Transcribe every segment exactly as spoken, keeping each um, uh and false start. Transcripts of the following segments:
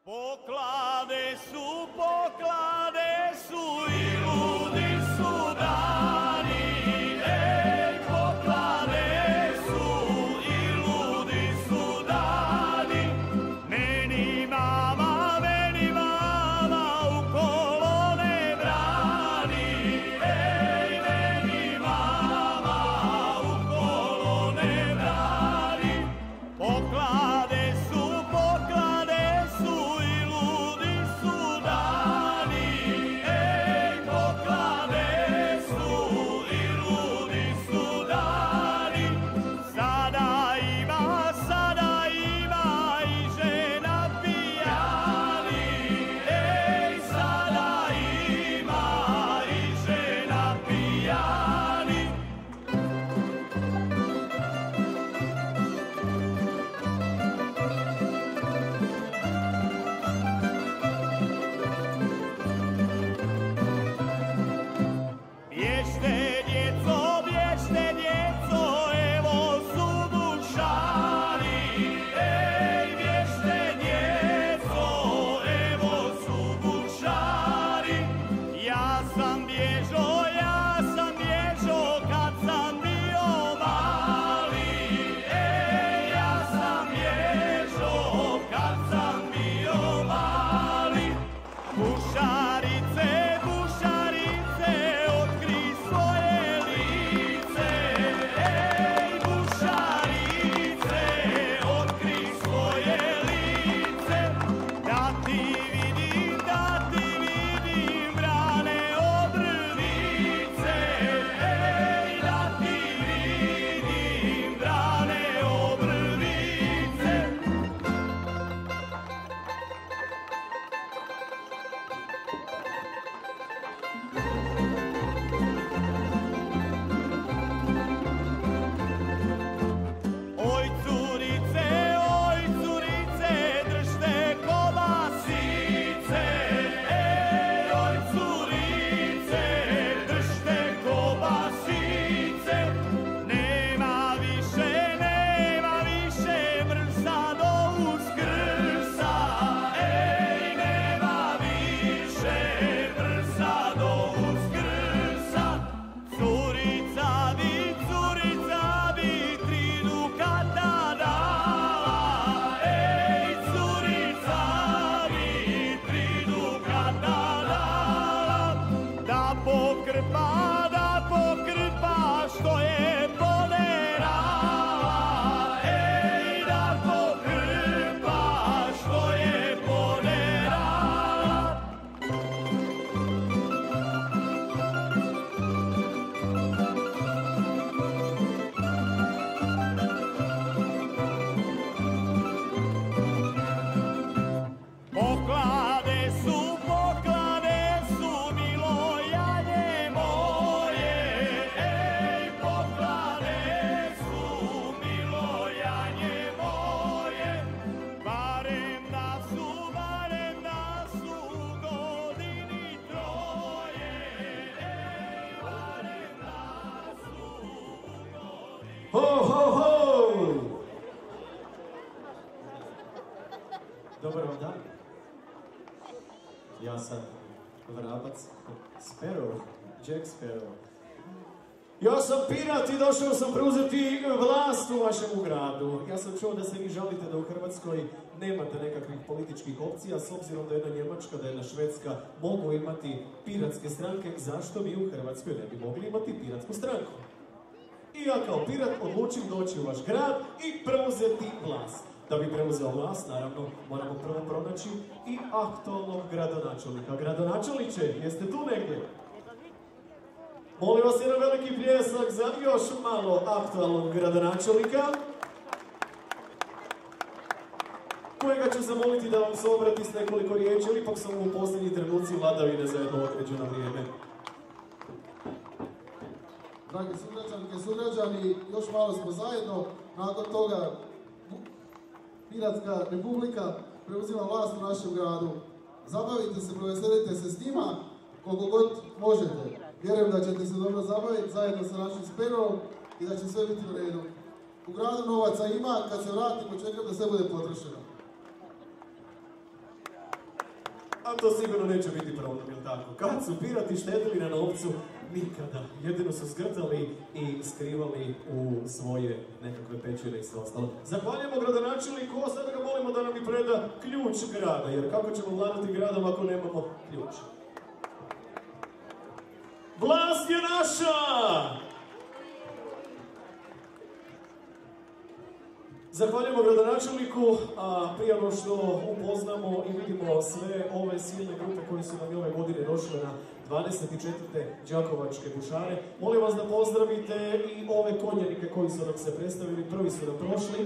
Poklade su, poklade su i ludi su dani, ej, poklade su i ludi su dani. Meni mama, meni mama u kolone brani, ej, meni mama u kolone brani. Poklade su, poklade su Ho, ho, ho! Dobar vam dan. Ja sam Vrabac Sparrow, Jack Sparrow. Ja sam pirat i došao sam preuzeti vlast u vašem gradu. Ja sam čuo da se vi žalite da u Hrvatskoj nemate nekakvih političkih opcija, s obzirom da jedna Njemačka, da jedna Švedska mogu imati piratske stranke, zašto mi u Hrvatskoj ne bi mogli imati piratsku stranku? I ja kao pirat odlučim doći u vaš grad i preuzeti vlast. Da bi preuzeo vlast, naravno, moramo prvo pronaći i aktualnog gradonačelnika. Gradonačelniče, jeste tu negdje? Molim vas jedan veliki pljesak za još malo aktualnog gradonačelnika, kojega ću zamoliti da vam se obrati s nekoliko riječi, ali ipak sam u posljednji trenuci vladavine za jedno određeno vrijeme. Dragi sugrađanke, sugrađani, još malo smo zajedno, nakon toga Piratska republika preuzima vlast u našem gradu. Zabavite se, proveselite se s njima koliko god možete. Vjerujem da ćete se dobro zabaviti zajedno sa našim Sparrowom i da će sve biti u redu. U gradu novaca ima, kad se vratimo čekam da sve bude potrošeno. A to sigurno neće biti problem, jel tako? Kad su pirati štedili na novcu, nikada. Jedino su zgrtali i skrivali u svoje nekakve pećine i sve ostalo. Zahvaljujemo gradonačelniku, a sada ga molimo da nam i preda ključ grada, jer kako ćemo vladati gradom ako nemamo ključ? Vlast je naša! Zahvaljujemo gradonačelniku, a prije ono što upoznamo i vidimo sve ove silne grupe koje su nam i ove godine došle na dvadeset četvrte Đakovačke bušare, molim vas da pozdravite i ove konjanike koji su nam se predstavili, prvi su nam prošli.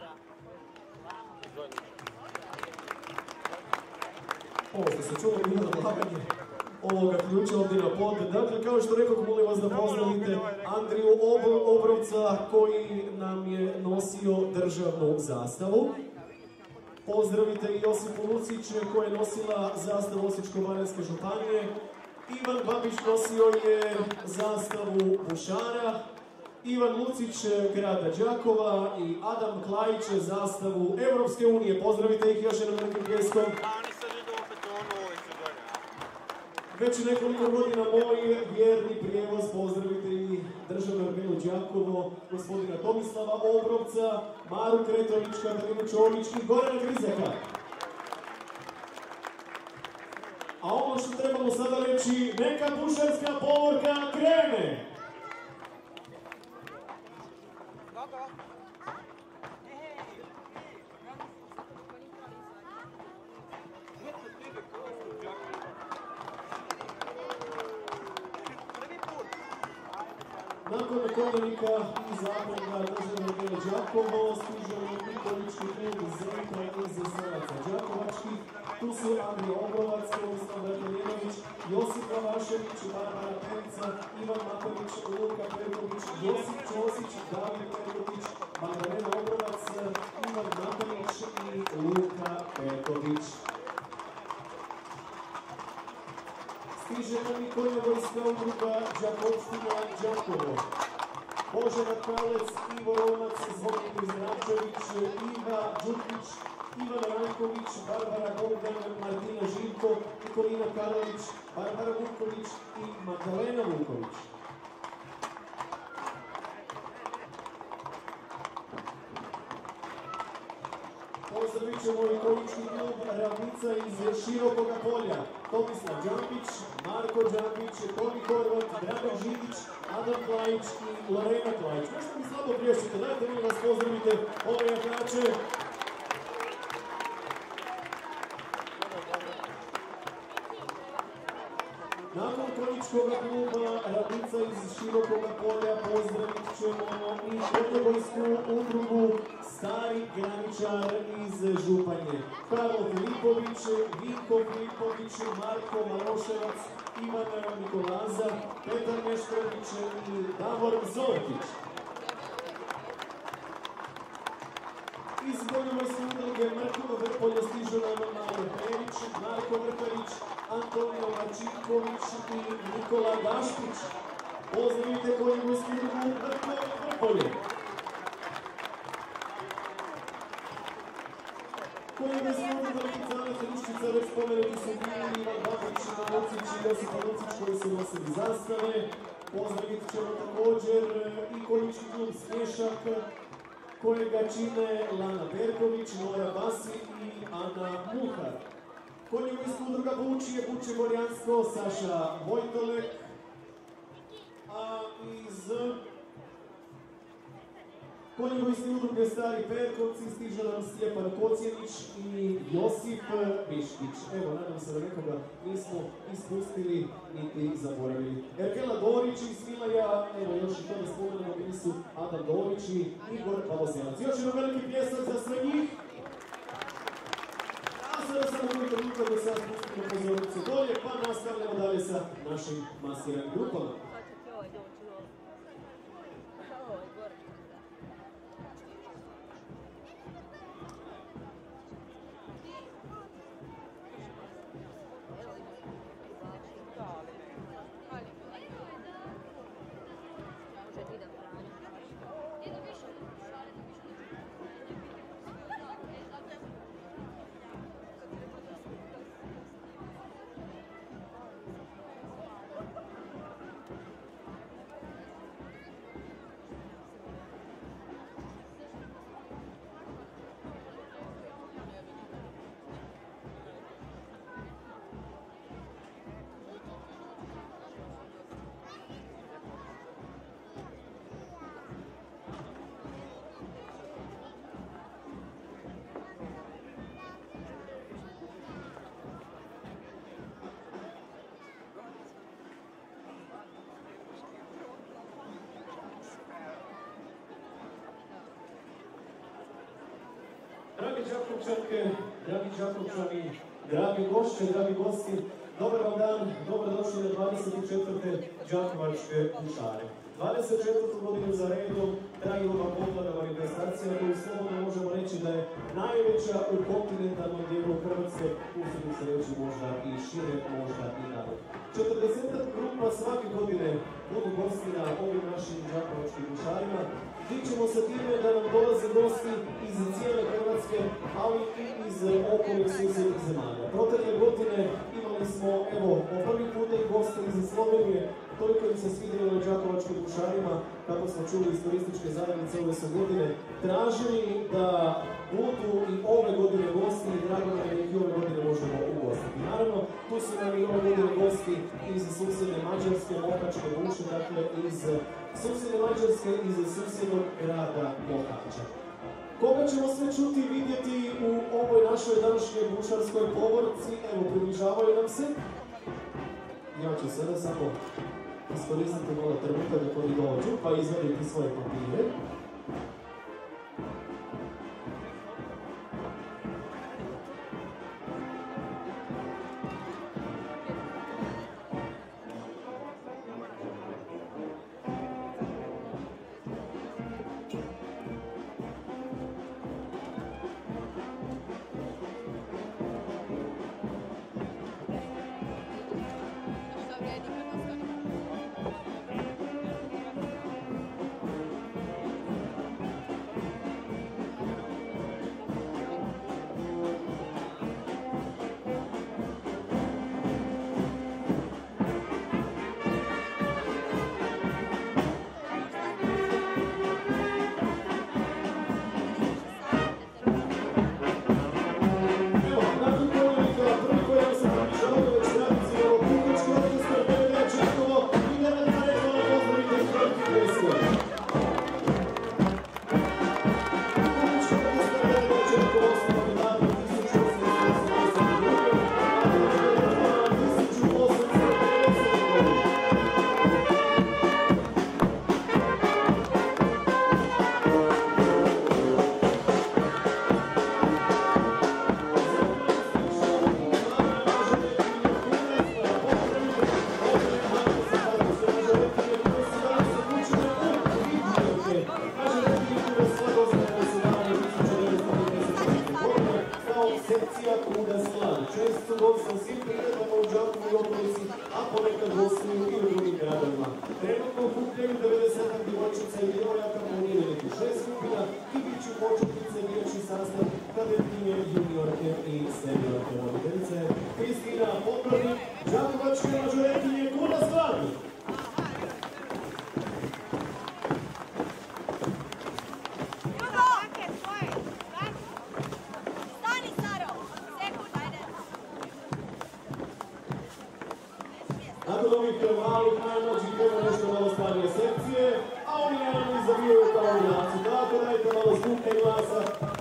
Ovo što se čulo bilo odlaganje ovoga ključa ovdje na pod. Dakle, kao što rekao, molim vas da pozdravite Andriju Obrovca koji nam je nosio državnu zastavu. Pozdravite i Josipu Lucić koja je nosila zastavu Osječko-baranjske županije. Ivan Babić nosio je zastavu Bušara. Ivan Lucić grada Đakova i Adam Klajić zastavu Evropske unije. Pozdravite ih još jednom velikim pljeskom. Već nekoliko godina moj vjerni prijevoz, pozdravite i državnu armiju Đakovo, gospodina Tomislava Obrovca, Maru Kretović, Katarinu Čović i Gorana Grizaka. A ono što trebamo sada reći, neka bušarska povorka krene! Nakon konjanika i zaprega državne armije Đakovo stiže i politički klub Zreka iz Selaca Đakovačkih. Tu su Andrija Obrovac, Tomislav Vrteljenović, Josip Vašević, Barbara Penca, Ivan Matović, Luka Perković, Josip Ćosić, David Perković, Magdalena Obrovac, Ivan Matović i Luka Perković. Stiže nam i konjovojska udruga Đakovština Đakovo. Božena Kalec, Ivo Romac, Zvonimir Zračević, Iva Đukić, Ivan Ranković, Barbara Bogdan, Martina Živko, Nikolina Karlović, Barbara Vuković i Magdalena Vuković. Pozdravit ćemo i konjički klub Ravnica iz Širokoga polja. Tomislav Đambić, Marko Đambić, Tomi Horvat, Dragan Živić, Adam Klajić i Lorena Klajić. Nešto mi slabo priješite, dajte mi vas pozdravite ove jakače. Nakon konjičkog kluba Ravnica iz Širokoga polja pozdravit ćemo i konjovojsku udrugu Stari graničar iz Županje. Karlo Filipović, Vinko Filipović, Marko Maloševac, Ivan Nikolaza, Petar Meštrović i Davor Zorkić. Iz konjovojske udruge Mrkovo Vrpolje stižu nam Mario Perić, Marko Vrparić, Antonio Mačinković i Nikola Gašpić. Pozdravite konjovojsku udrugu Mrkovo Vrpolje. Konjovojska udruga Lipica, Liščica, već spomenuti su bili Ivan Babić, Lucić i Josipa Lucić koji su nosili zastave. Pozdravit ćemo također i konjički klub Smješak, kojega čine Lana Perković, Nora Basi i Ana Muhar. Konjovojska udruga Bučije, Buče Gorjansko, Saša Vojtolek, a iz konjovojske udruge Stari Perkovci stiže nam Stjepan Kocjenić i Josip Miškić. Evo, nadam se da nekoga nismo ispustili niti zaboravili. Erkela Dorić i Smilaja, evo još i to da spomenemo, bili su Adam Dorić i Igor Pavosjanac. Još jedan veliki pljesak za sve njih. A sada samo koliko minuta da sad spustimo pozornicu dolje, pa nastavljamo dalje sa našim masiranim grupama. Dragi Đakovčanke, dragi Đakovčani, dragi gošće, dragi gosti, dobar vam dan, dobrodošli na dvadeset četvrte Đakovačke bušare. dvadeset četvrtu godinu za redom traju ova popularna manifestacija koju slobodno možemo reći da je najveća u kontinentalnom dijelu Hrvatske, usudim se reći možda i šire, možda i dalje. četrdesetak grupa svake godine budu gosti na ovim našim Đakovačkim bušarima. Dičimo se time da nam dolaze gosti iz cijele Hrvatske, ali i iz okolnih susjednih zemalja. Protekle godine imali smo, evo, po prvi puta i goste iz Slovenije, toliko im se svidjelo na Đakovačkim bušarima, kako smo čuli iz turističke zajednice ove su godine, tražili da budu i ove godine gosti i drago nam da ih i ove godine možemo ugostiti. Naravno, tu su nam i ove godine gosti iz susjedne Mađarske, Mohačke, Buše, dakle iz susjedne Mađarske, iz susjednog grada Mohača. Koga ćemo sve čuti i vidjeti u ovoj našoj današnjoj bušarskoj povorci, evo, približavaju nam se. Ja ću sada samo iskoristiti malo trenutka da koji dođu, pa izvaditi svoje papire. Nakon ovih malih najmlađih ima nešto malo starije sekcije, a oni naravno zavijaju kao jaci. Tako dajte malo zvuka i glasa.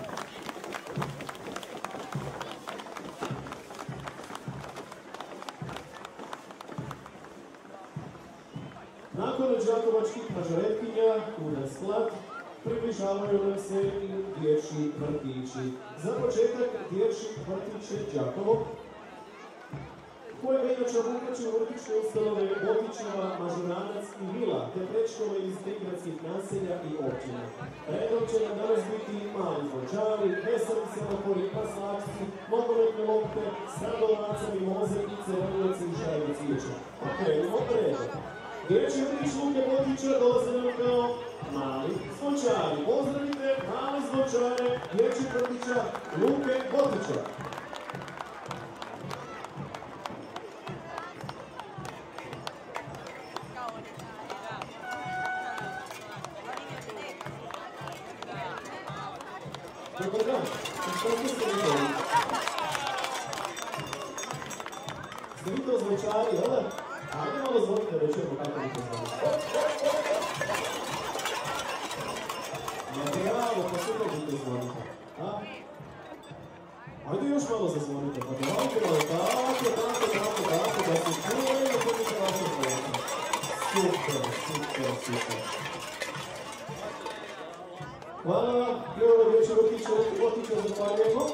Nakon đakovačkih mažoretkinja, kuda sklad, približavaju nam se i dječji vrtići. Za početak dječji vrtić Đakovo, koje veljača obuhvaća vrtičke ustanove Botićeva, Mažuranac i Vila, te predškole iz prigradskih naselja i općina. Redom će nam danas biti mali zvočari, veseli semafori, maslačci, nogometne lopte, stradolovaca, mimoze i crvenici i šajbe cvijeća. Pa krenimo redom. Dječji vrtić Luke Botića dolaze nam kao mali zvočari. Pozdravite mali zvočare dječjeg vrtića Luke Botića. Dobar dan, što ste vi to? Ste vi to zvočari, jel da? Ajde malo zvonite da čujemo kako vi to zvonite. Bravo, pa super vi to zvonite. Ajde još malo zazvonite, pa dajte malo tako, tako, tako, tako, da se čuje i da budete vaše zvonite. Super, super, super. Hvala, prvo dječje vrtiće, vrtića zahvaljujemo.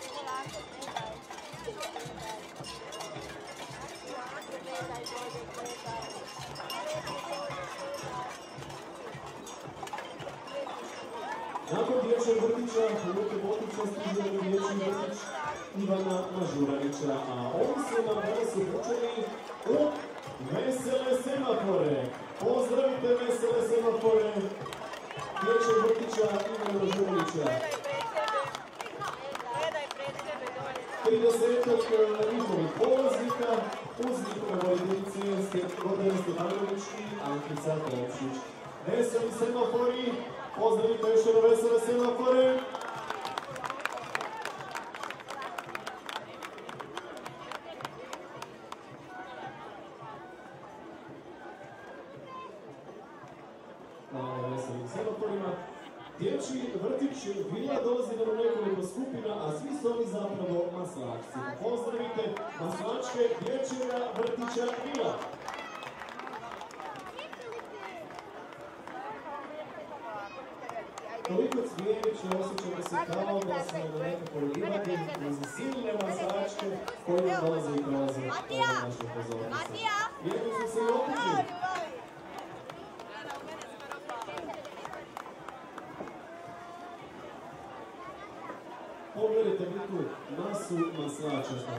Nakon dječjeg vrtića, Luke Botića stiže u dječji vrtić Ivana Mažuranića, a oni su nam danas upućeni u Vesele semafore. Pozdravite Vesele semafore dječjeg vrtića Ivana Mažuranića. tridesetak njihovih polaznika uz njihove voditeljice Gordana Stefanović i Ankica Topšić. Veseli semafori, pozdravite još jedno Vesele semafore. Na veselim semaforima. Dječji vrtić Vila dolazi nam u nekoliko skupina, a svi su oni zapravo maslačci. Pozdravite maslačke dječjega vrtića Vila. Toliko cvijeća, osjećamo se kao da smo na nekakvoj livadi uz silne maslačke koji nam dolaze i prolaze od naše pozornice. Jedno su se i okupili. Pogledajte mi tu masu maslača.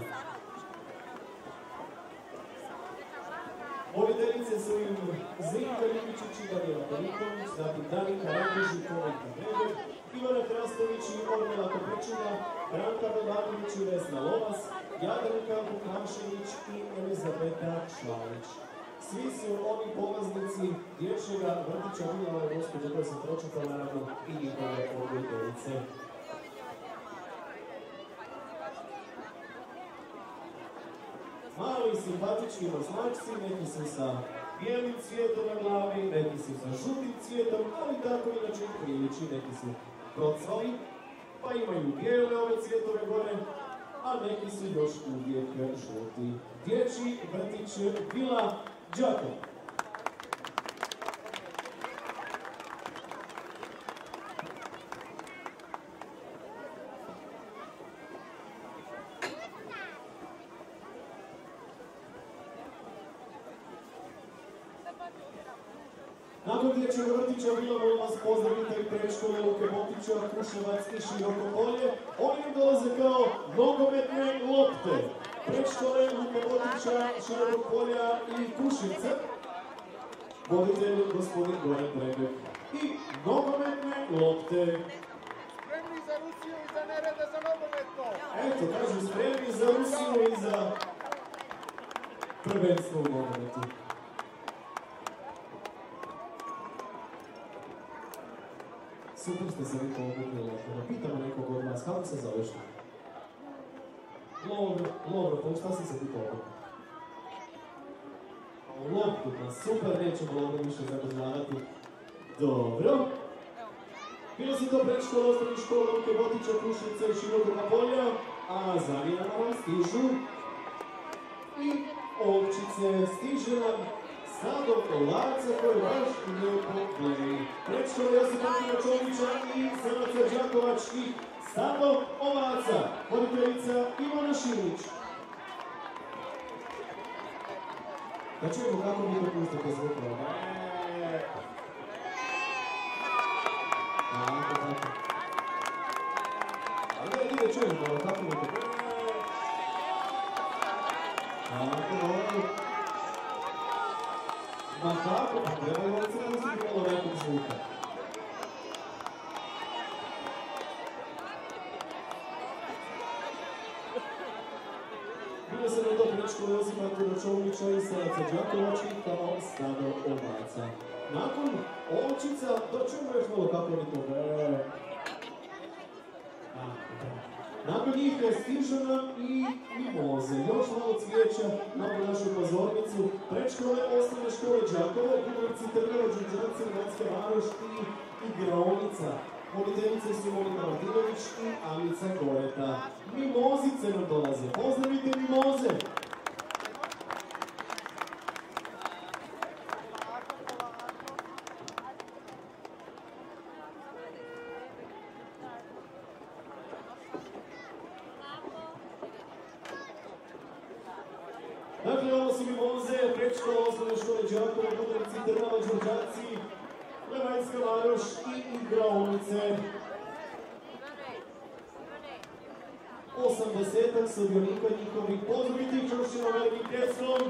Voditeljice su im Zinka Ljubičić i Danijela Periković, zatim Danika Radež i Kovinka Breger, Ivana Krastović i Ornela Koprčina, Branka Bogdanović i Vesna Lovas, Jadranka Vukašević i Elizabeta Švalić. Svi su oni polaznici dječjega vrtića Vila, ove gospođe koje sam pročitao, naravno i njihove voditeljice. Mali simpatični maslačci, neki su sa bijelim cvijetom na glavi, neki su sa žutim cvijetom, ali tako inače i priliči, neki su procvali, pa imaju bijele ove cvjetove gore, a neki su još uvijek žuti. Dječji vrtić Vila Đakovo. Nakon dječjeg vrtića Vila, molim vas, pozdravite i predškole Luke Botića, Kruševac i Široko polje. Oni im dolaze kao nogometne lopte. Predškole Luke Botića, Širokog polja i Kušica. Voditelj gospodin Goran Breger. I nogometne lopte. Spremni za Rusiju i za nerede za nogometno. Eto, kažu, spremni za Rusiju i za prvenstvo u nogometu. Super ste se vi povukli loptu. Pitamo nekog od vas, kako se zoveš? Lovro, Lovro, pa šta si se ti povukli? Loptu, pa super, nećemo Lovro više zadržavati. Dobro. Bilo si to predškola osnovnih škola Luke Botića, Kruševca i Širokoga polja, a zamjenama vam stižu i ovčice. Stiže nam stado ovaca koje baš lijepo gledaju. Predškola Josipa Čovića i Sanaca Đakovačkih stado ovaca. Voditeljica Ivana Šilić. Da čujemo kako mi to pustite zvukova. Tako, tako. Ali da ide čujemo malo kako mi to pustite. Tako, dobro. Ma kako, pa treba je ovdje pustiti malo nekog zvuka. Bilo se na to predškole Josipa Čovića i Sanaca Đakovačkih kao stado ovaca. Nakon ovčica, doćemo još malo kako mi to gre. Nakon njih stižu nam i mimoze. Još malo cvijeća na našu pozornicu. Predškole osnovne škole Đakovo, Bugarci, Trnava, Đurđanci, Hrvatska Varoš i Igraonica. Voditeljice su Monika Martinović i Anica Goreta. Mimozice nam dolaze. Pozdravite mimoze! Dakle, ovo su Mimoze, predškola osnovne škole Đakovo, Budrovci, Trnava, Đurđaci, Levajska Varoš i igraonice. osamdesetak sudionika njihovih pozdraviti čušćima velikim pljeskom.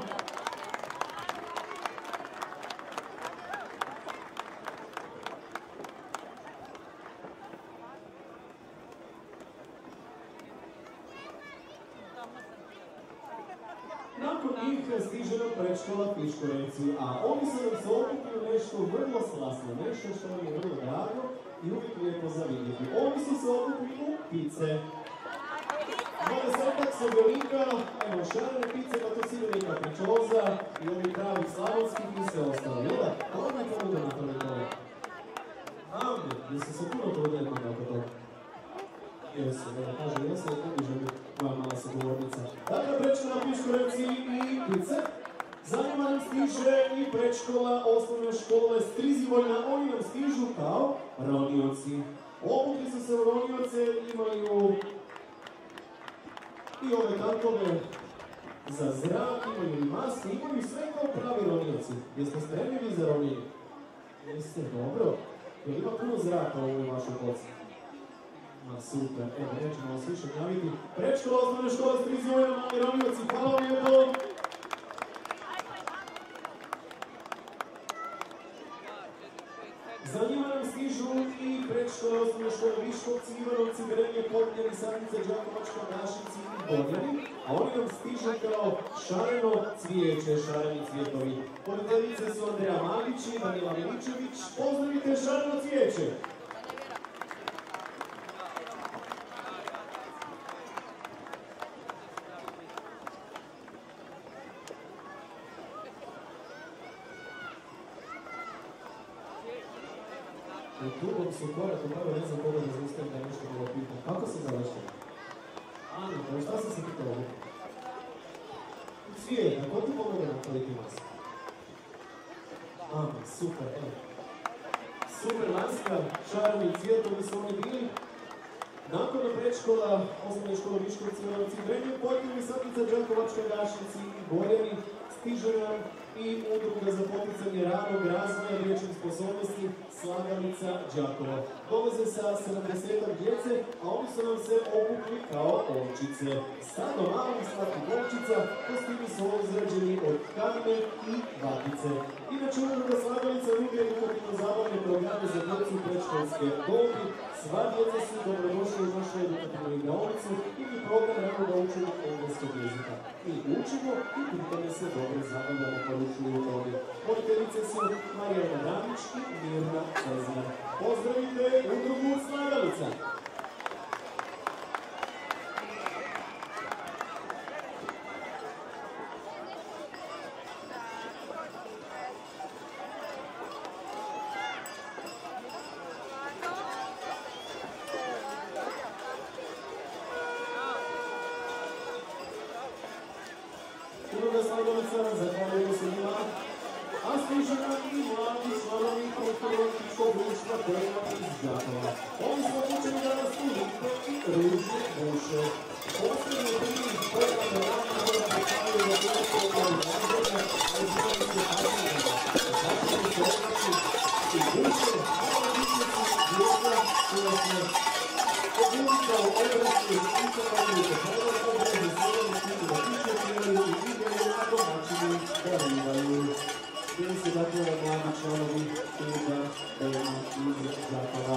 Nakon njih stiže nam predškola Piškoreci, a oni su nam se okupili nešto vrlo slasno, nešto što nam je vrlo drago i uvijek lijepo za vidjeti. Oni su se okupili u pice. dvadesetak sudionika, evo šarene pice, pa to sigurno neka pričoza i ovi pravi slavonski i sve ostalo. Jela, a ovo je pomogu na to nekole. Amen, jesu se puno trudili oko toga. Jesu, da kažem, jesu, ne diže mi moja mala sagovornica. Dakle, predškola Piškoreci i pice. Za njima nam stiže i predškola osnovne škole Strizivoljna, oni nam stižu kao ronioci. Obukli su se u ronioce, imaju i ove kantove za zrak, imaju i maske, imaju sve kao pravi ronioci. Jeste spremni vi za ronije? Jeste, dobro. Jer ima puno zraka u ovoj vašoj koci. Ma super, evo nećemo vas više gnjaviti. Predškola osnovne škole Strizivoljna, mali ronioci, hvala vam lijepo. Za njima nam stižu i predškole osnovne škole Viškovci, Ivanovci, Grenje, Potnjani, Sadnice, Đakovačka, Našici i Bodnjani, a oni nam stižu kao šareno cvijeće, šareni cvjetovi. Voditeljice su Andreja Magić i Danila Miličević. Pozdravite šareno cvijeće! U drugom su koraku, prvo ne znam koga da zaustavim da je nešto bilo pitao. Kako se zoveš? Ana, pa šta sam se pitao ovdje? Cvijet, a ko ti pomogu napraviti mas? Ana, super, evo. Super maska, šareni cvjetovi su oni bili. Nakon predškola, osnovne škole Viškovci, Ivanovci, Grenje, Potnjani, Sadnica, Đakovačka, Našici i Gorjani, stiže nam i udruga za poticanje ranog razvoja riječnih sposobnosti Slagalica Đakovo. Dolaze sa sedamdesetak djece, a oni su nam se obukli kao ovčice. Stado malih slatkih ovčica, kostimi su izrađeni od tkanine i vatice. Inače, udruga Slagalica nudi edukativno zabavne programe za djecu predškolske dobi. Sva djeca su dobrodošli u našu edukativnu igraonicu ili program ranog učenja engleskog jezika. Mi učimo i pitanje se dobro zabavljamo poručuju u tome. Voditeljice su Marijana Ramić i Mirna Cezar. Pozdravite udrugu Slagalica! Udruga Slagalica, zahvaljujemo se njima, a stiže nam i mladi članovi kulturno-političkog društva Dejma iz Đakova. Oni su obučeni danas u lipe i ružne duše. Posljednje prvi programa programa koja predstavljaju za kulturno razvoja, razvijaju se pasivno, začeli se obraći i duše, malo bitnici djeca koja se obudika u odrasli i istakavaju se hrvatsko obrazne sjedanje svijetu da tiče prijeli i vidjeli na domaćini darivaju. Bili su dakle mladi članovi Udruga Dejma iz Đakova.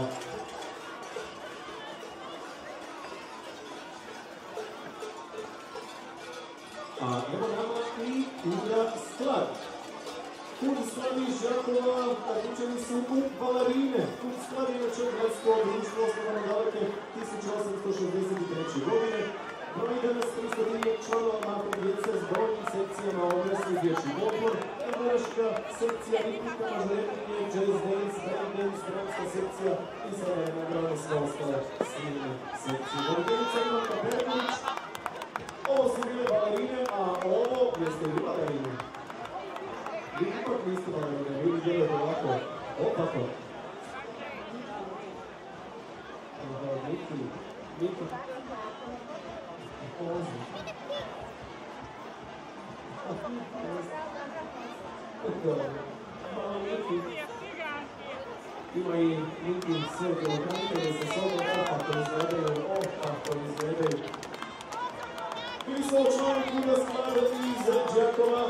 A evo nama i Udruga Sklad. Kud Sklad iz Đakova uključeni su u balerine. Kud Sklad je inače gradsko društvo osnovano daleke tisuću osamsto šezdeset treće. godine. Broj danas tristo članova mahom djece s brojnim sekcijama odrasli dječji odbor, Everaška sekcija, ritmika, mažoretnije, jazz dance, band dance, dramska sekcija i sada je nagrada sve ostale svilne sekcije. Voditeljica Ivanka Perković, ovo su bile balerine, a ovo jeste li balerine? Vi ipak niste balerine, vi mi djelujete ovako, opako. Aha, Miki, Miki. Pozi. A Hvala Niki. Ima i Niki sve telokranitelje sa sobom, opa to izgledaju, opa to izgledaju. Bili su ovo članovi kluba Sklada iz Đakova.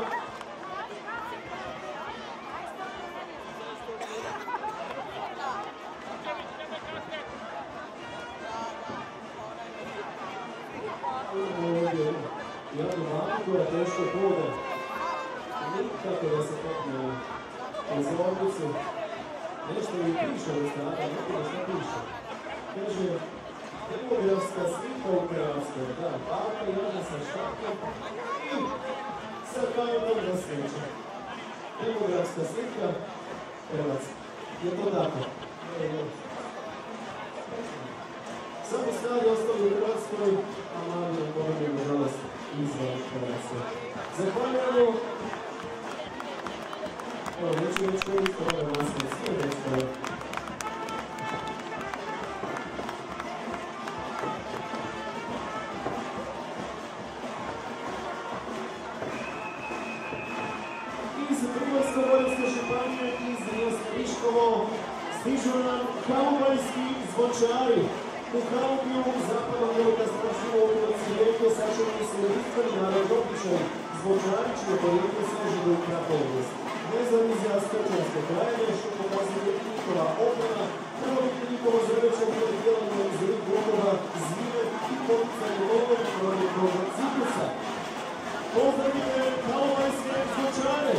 Ovdje jednu mamu koja teško hoda. Nikako da se popne u pozornicu. Nešto mi piše u strana, nekada što piše. Kaže, demografska slika u Hrvatskoj. Da, baka Jana sa štakom i sa kamerom na smeće. Demografska slika Hrvatske. Je to tako? Samo stari ostali u Hrvatskoj, a mladi u Bogu, nažalost, izvan Hrvatske. Zahvaljujemo. Evo, neću reći koji isto ove maske, svi reći. Iz Primorsko-goranske županije, iz Viškovo, stižu nam kaubajski zvočari. U Kaubiju, zapadnom delu Kasprašinu, okolici Rijeke, sačuvani su jedinstveni narodopičaj zvočari, čije porijeklo seže do Krapovost. Vezani za stočarske krajine, što pokazuje njihova obrana, prvobitno njihovo zrebeće bilo djelanje iz rik blokova, zvire i poticanje lovog proljetnog ciklusa. Pozdravite kaubajske zvočare!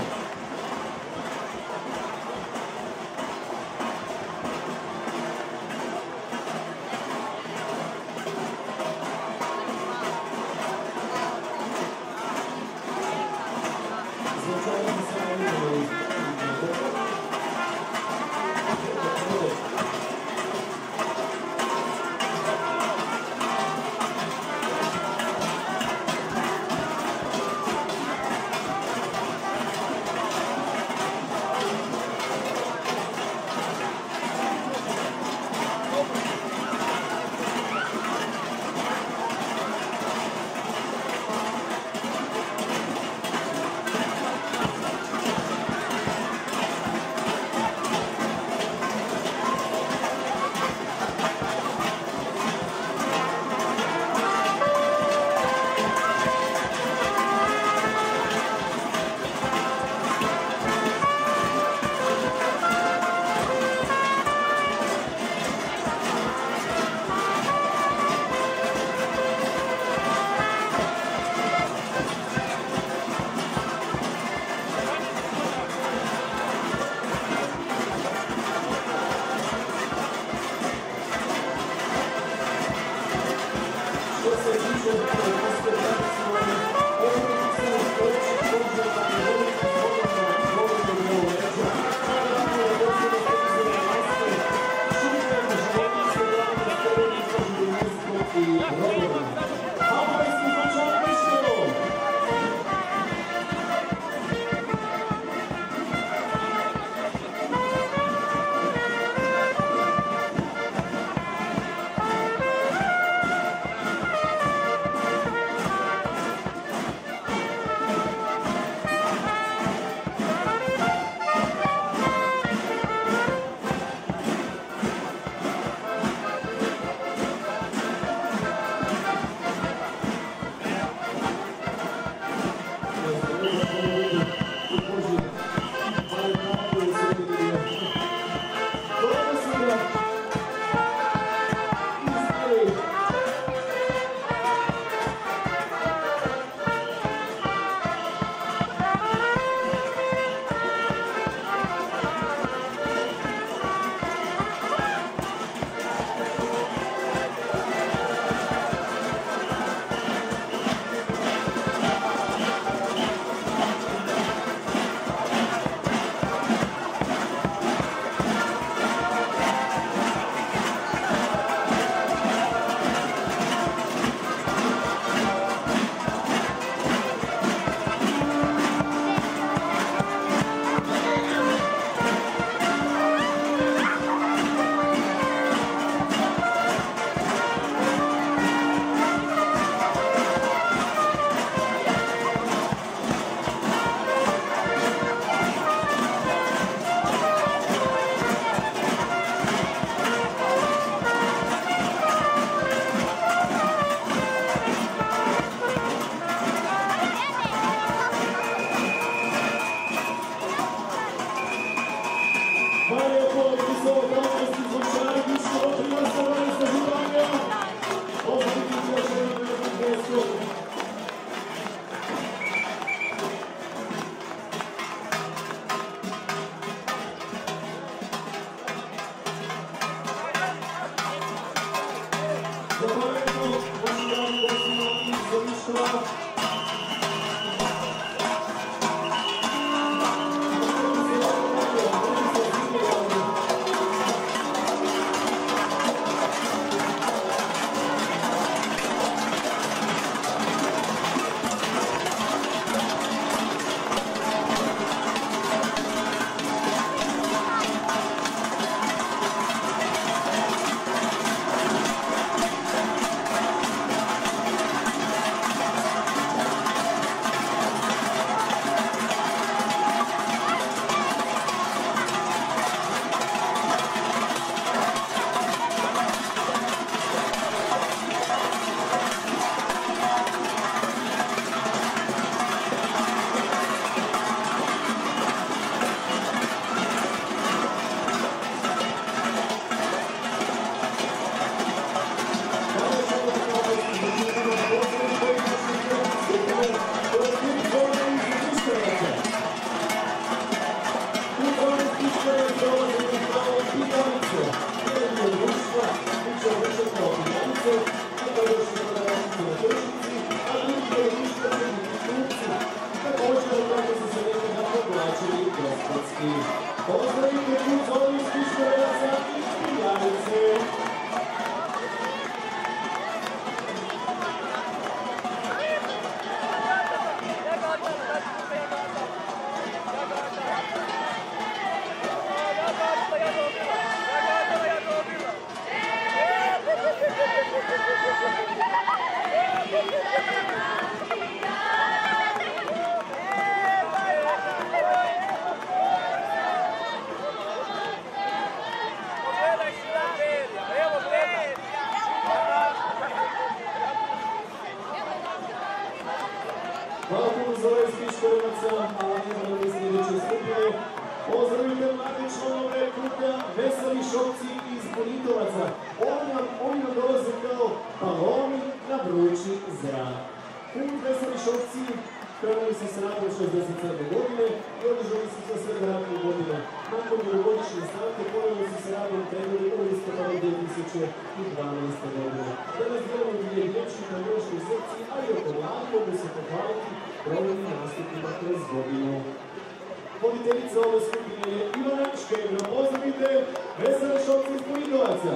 Hvala puno za ovaj spič Krvaca, a idemo na sljedeće skupine. Pozdravite mlade članove kluba Veseli Šokci iz Bonitovaca. Oni nam, oni nam dolaze kao baloni na vrući zrak. Klub Veseli Šokci krenuli su s radom šezdeset sedme godine i održali su se sve ratne godine. Nakon dugogodišnje stavke ponovno su se radom krenuli u listopadu dvije tisuće dvanaeste. godine. Danas djelamo dvije riječi na Miloškoj sekciji, a i oko mladi mogu se pohvaliti brojnim nastupima kroz godinu. Voditeljica ove skupine je Ivana Škebra. Pozdravite Veseli Šokci iz Bonitovaca.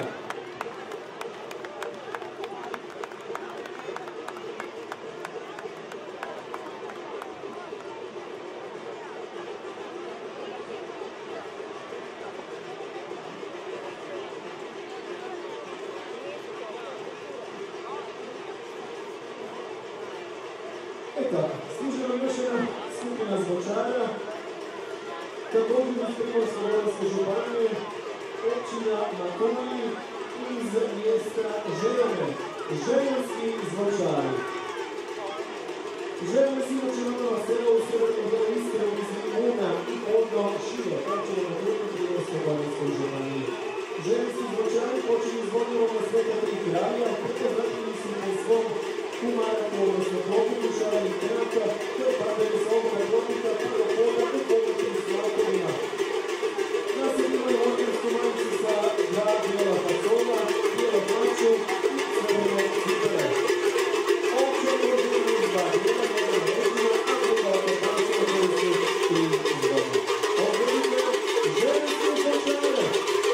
Eto, stiže nam još jedna skupina zvočara, također iz Primorsko-goranske županije, općina Matulji iz mjesta Željane, željanski zvočari. Željane si inače nova selo u sjevernom delu Istre iz Limuna i odno šire, općina Matulji u Primorsko-goranskoj županiji. Željanski zvočari počinju zvonivom na Sveta Tri kralja, prepoznatili su po svom kumaraku, odnosno prokupušara i tenaka, te opadaju sa ovoga propita prvo poda u pogotim slakovima. Nasljed imaju organsku majicu sa dva bijela facona, bijela plaću i crvene cipele. Opća proživljenje izba bijela jedna vežina, a druga otopača koji su tri izbane. Odredite željenske zvočare!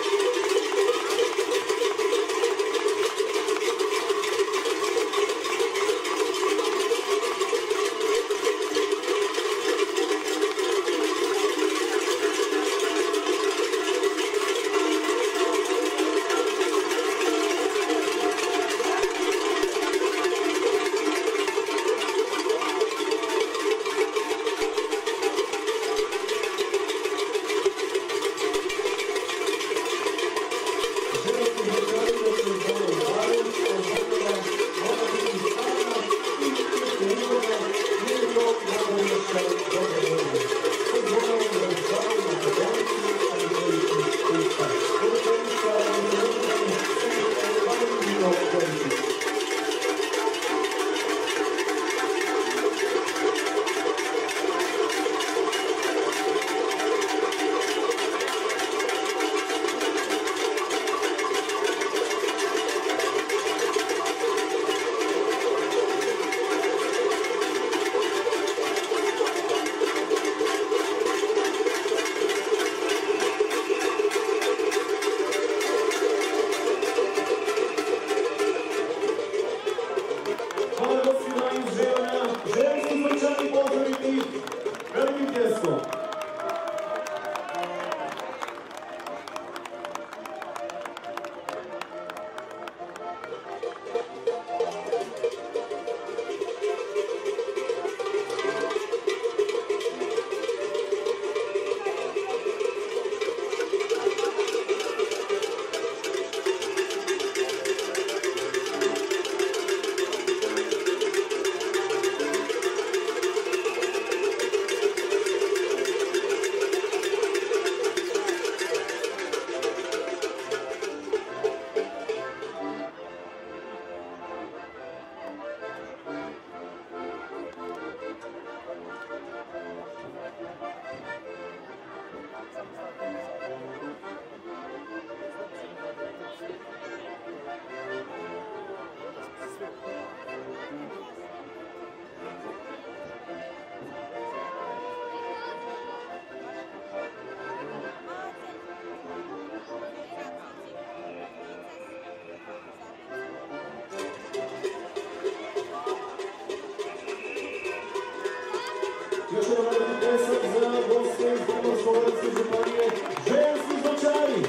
Još jedan veliki pljesak za goste iz Primorsko-goranske županije, željanski zvočari.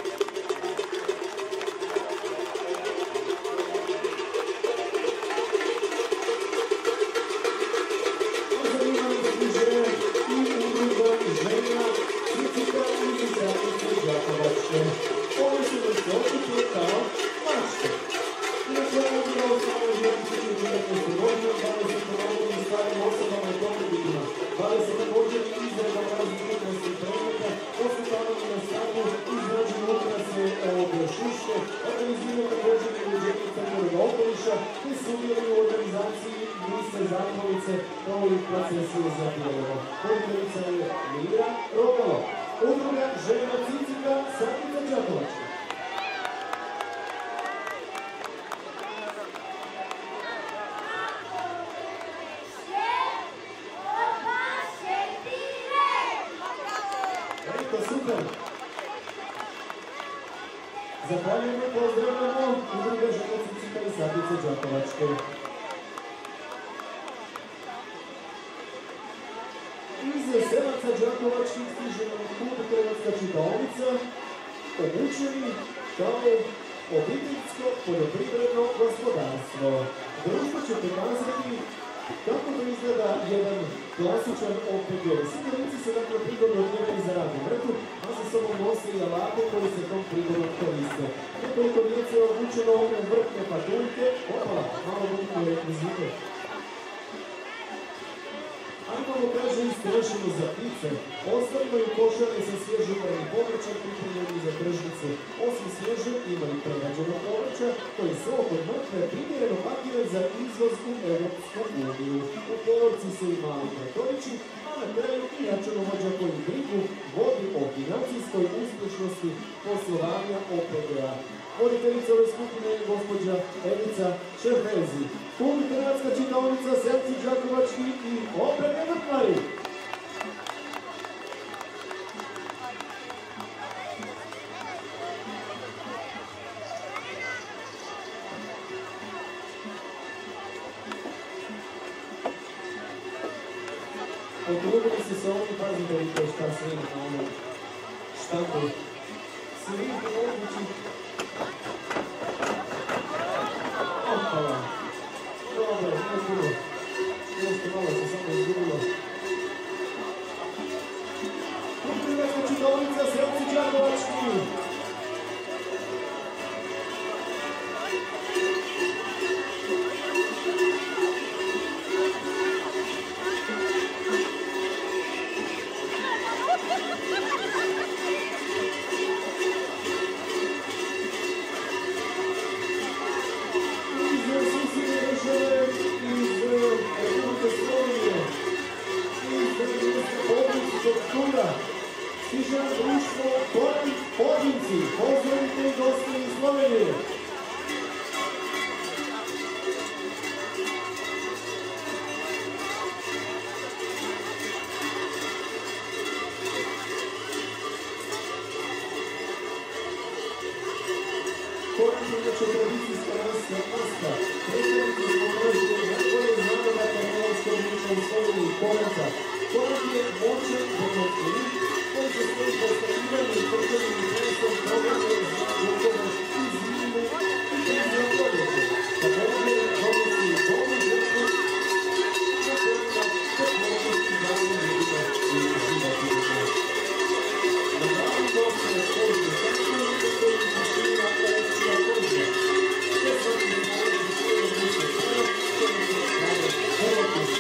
Zanimali stiže i udruga žena Cicika i Zajednice Đakovačke. Oni su nas se okupili kao mačke. Inače, ovo je bilo samo dvije tisuće devetnaeste. godine, bavili se provodnim starim osobama vodi procesiju za Bijelovo. Voditeljica je Mira Rogalo. Udruga Žena Cicika, Satica Đakovačka. Rito, super! Zahvaljujemo i pozdravljamo Udruga Žena Cicika i Satice Đakovačke. Iz Selaca Đakovačkih stiže nam klub Hrvatska čitaonica, obučeni kao obiteljsko poljoprivredno gospodarstvo. Društvo će pokazati kako to izgleda jedan klasičan O P G. Sigurnici se dakle prigodno odljevaju za radnu vrtu, a sa sobom nose i alate koji se tom prigodom koriste. Nekoliko djece je obučeno u vrtne patuljke, opala, malo budimo rekvizite. Ajmo kaže istrešeno za ptice. Ostavljaju košare sa svježim povrćem pripremljeni za tržnicu. Osim svježe imaju prerađeno povrća koji su od mrtve primjereno pakirani za izvoz u Europsku uniju. U povrci su i mali kratorići, a na kraju i računovođa koji brigu vodi o financijskoj uspješnosti poslovanja O P G-a. Voditeljica ove skupine je gospođa Evica Šervezi. Klub Hrvatska čitaonica, Selci Đakovački i O P G vrtnari. Potrudili se se ovdje, pazite vidite šta sve ima na ovom štampu. Svi mogući. Opala. Dobro, nije puno. Nešto malo se samo izgubilo. Hrvatska čitaonica, Selci Đakovački. Stiže društvo Koran Podinci, pozdravite i gosti iz Slovenije. Koran je inače tradicijska ranska pasta. Predstavnici smo prošli najbolje znanoga karnevalskog društva u Sloveniji, Koranka. Koran je moćan demokratski koji se svoji postavljivanjem i trženim presom programuje za duhovnost i zimu i penzijom područje. Također donosi dobru žrtvu na kojima tehnologijski zavljeni ljudima i uživati ljudima. Na pravi dosta je poručje sankcije i koji mašina opcija područja. Sve svaki zbog svoje društve sve, što ne se prave Hrvatski.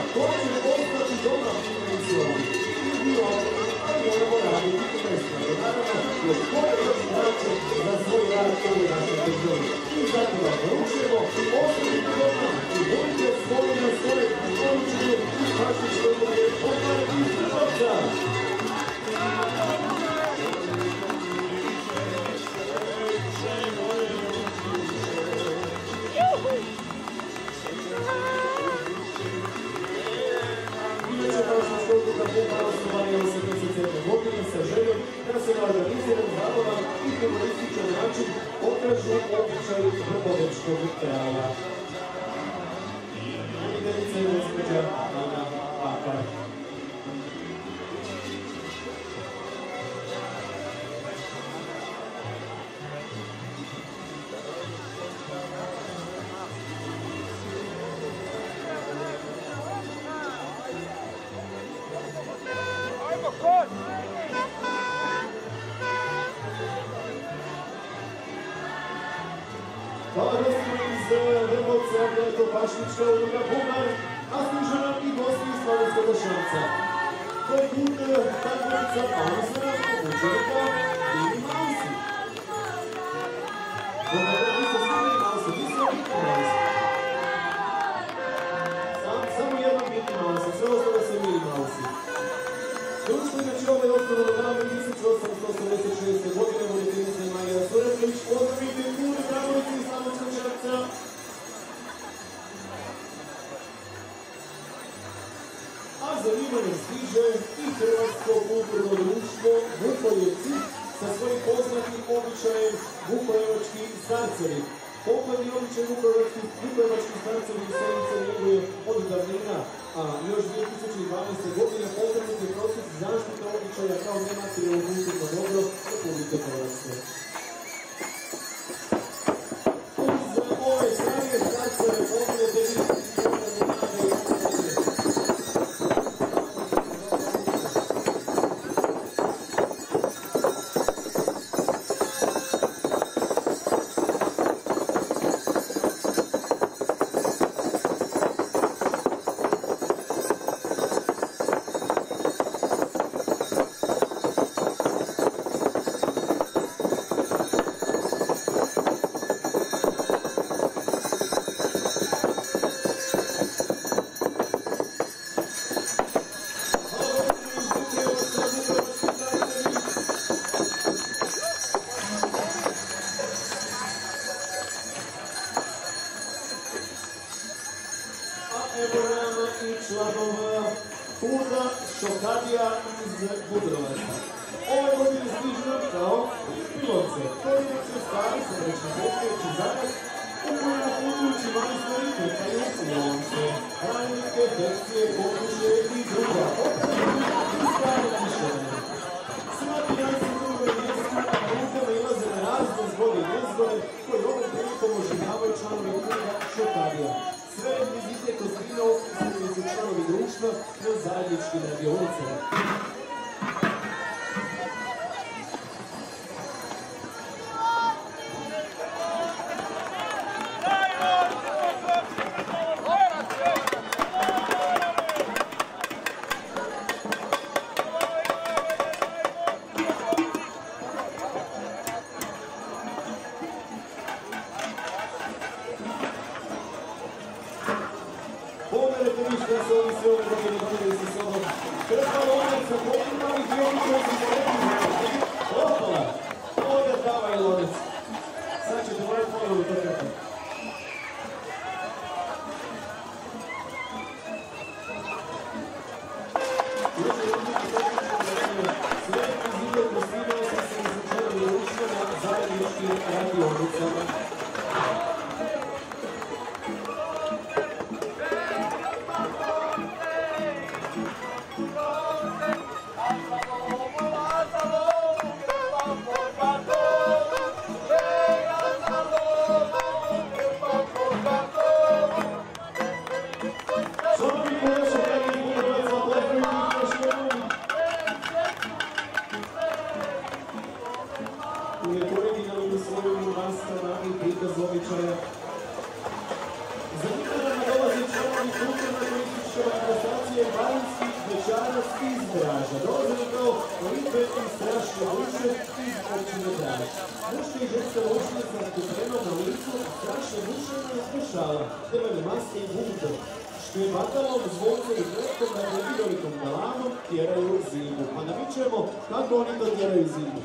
ko će ostati doma penzijom i dio, ali moramo raditi besplatno. Naravno, jer ko je još vraćen za svoj rad u našoj državi. I zato vam poručujemo, ostanite doma i budite svoji na svoje poručenje i vaši članovi Bumar iz Hrvatska. Inače, kao što što odluka Bumara osnovali osamdeset sedme godine sa željom da se na organiziran, zabavan i humorističan način pokažu običaj vrbovečkog kraja. Voditeljica je gospođa Ana Bakar. Hvala gostima iz Vrbovca, gdje je to pašnička udruga Bumar, a stižu nam i gosti iz Slavonskoga Šamca. Koji put takvorica Panosna, učenika Mini Mausi. Dobro, vi ste svi Mini Mausi, vi ste Mini Mausi. Samo jedan Mini Mausi, sve ostalo su Mini Mausi. Društvo inače ovaj osnovno davno tisuću osamsto osamdeset šeste. godine voditeljica Marija Suretlić. Pozdravite pune takvorice iz Slavonskog Šamca. A zanimanjem stiže i Hrvatsko kulturno društvo Vukojevci sa svojim poznatim običajem Vukojevački starcevi. Pokladni običaj Vukojevački starcevi u Selice njeguje od davnina, a još dvije tisuće dvanaeste. godine pokrenut je proces zaštite običaja kao nematerijalno kulturno dobro Republike Hrvatske. Uz ove starije starceve pokrenute vi članova Huda Šokadija iz Budrovaca. Ove godine stižu nam kao pilotce, koji inače stvari sa rečni postojeći zadak u kojima putujući majstori trpaju lonce, hranjike, tekcije, pokuše i druga opravljena i stvarno mišljenja. Svaki dan se drugoj mjestu, a rukama ilaze na razne zgode i nezgode koji ovom prilikom oživljavaju članovi Huda Šokadija. Sve vizite Kostrina osmislili su članovi društva na zajedničkim radionicama. Pogledajte vi što se ovi sve ove godine donijeli sa sobom. Krpa lonaca, popunali dionica i zgodili. Opala! Ovdje davaj lonac. Sad ćete morati ponovno to krpati. Još je jednog posljednika sve vizite Kostrina osmislili su članovi društva na zajedničkim radionicama. Članovi Huda Šokadija i Budrovaca, pozdravljeni još jednom. strašne duše iz općine Draž. Muške i ženske ložine sa nakuprenom na ulicu, strašne duše imaju slušala, crvene maske i bube. Škrebatalom, zvonce i kretkom nad vidolikom galanom tjeraju zimu. A da vičemo kako oni to tjeraju zimu.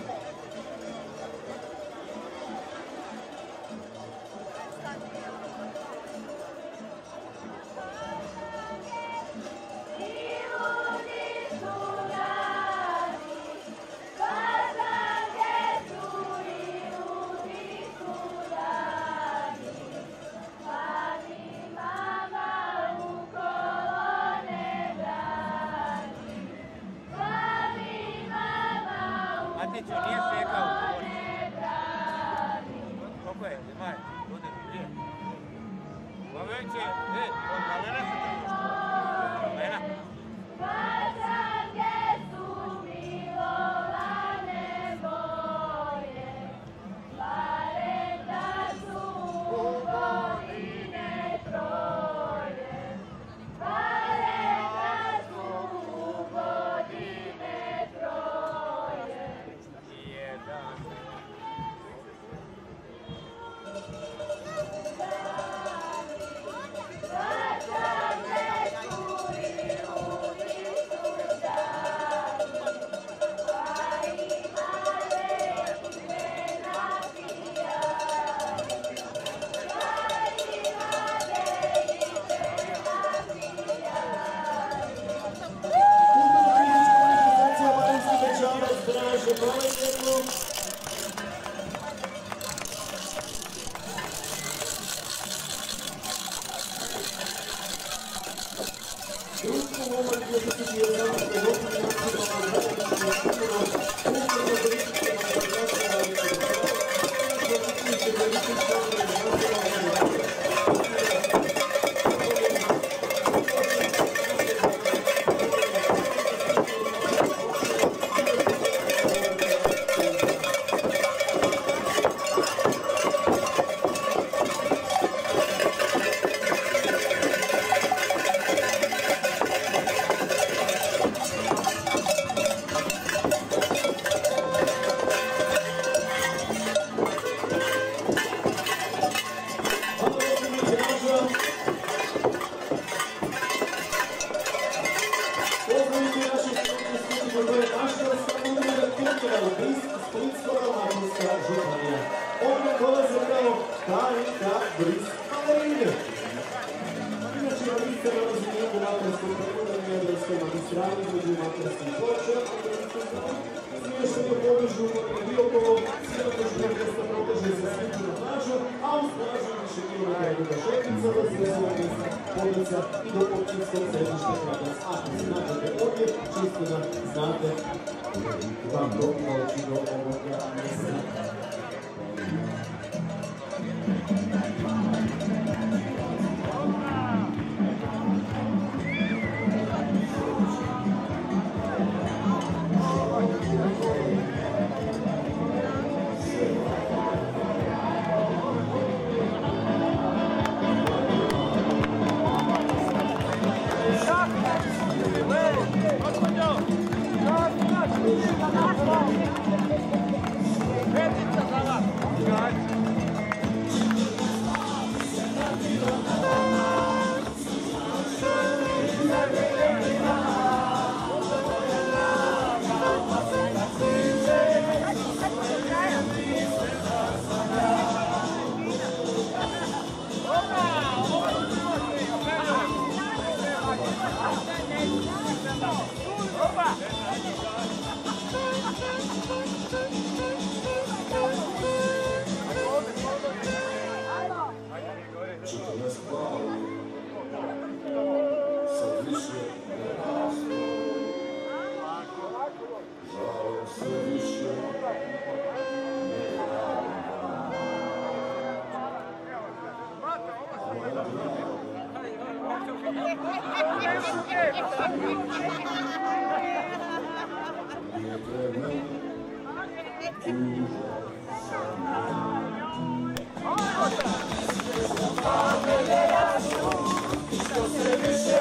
Matiću, nije pekao u dvori. Koliko je? Maj, bude, prije. Pa već je, e, od Malena se drži što? Malena?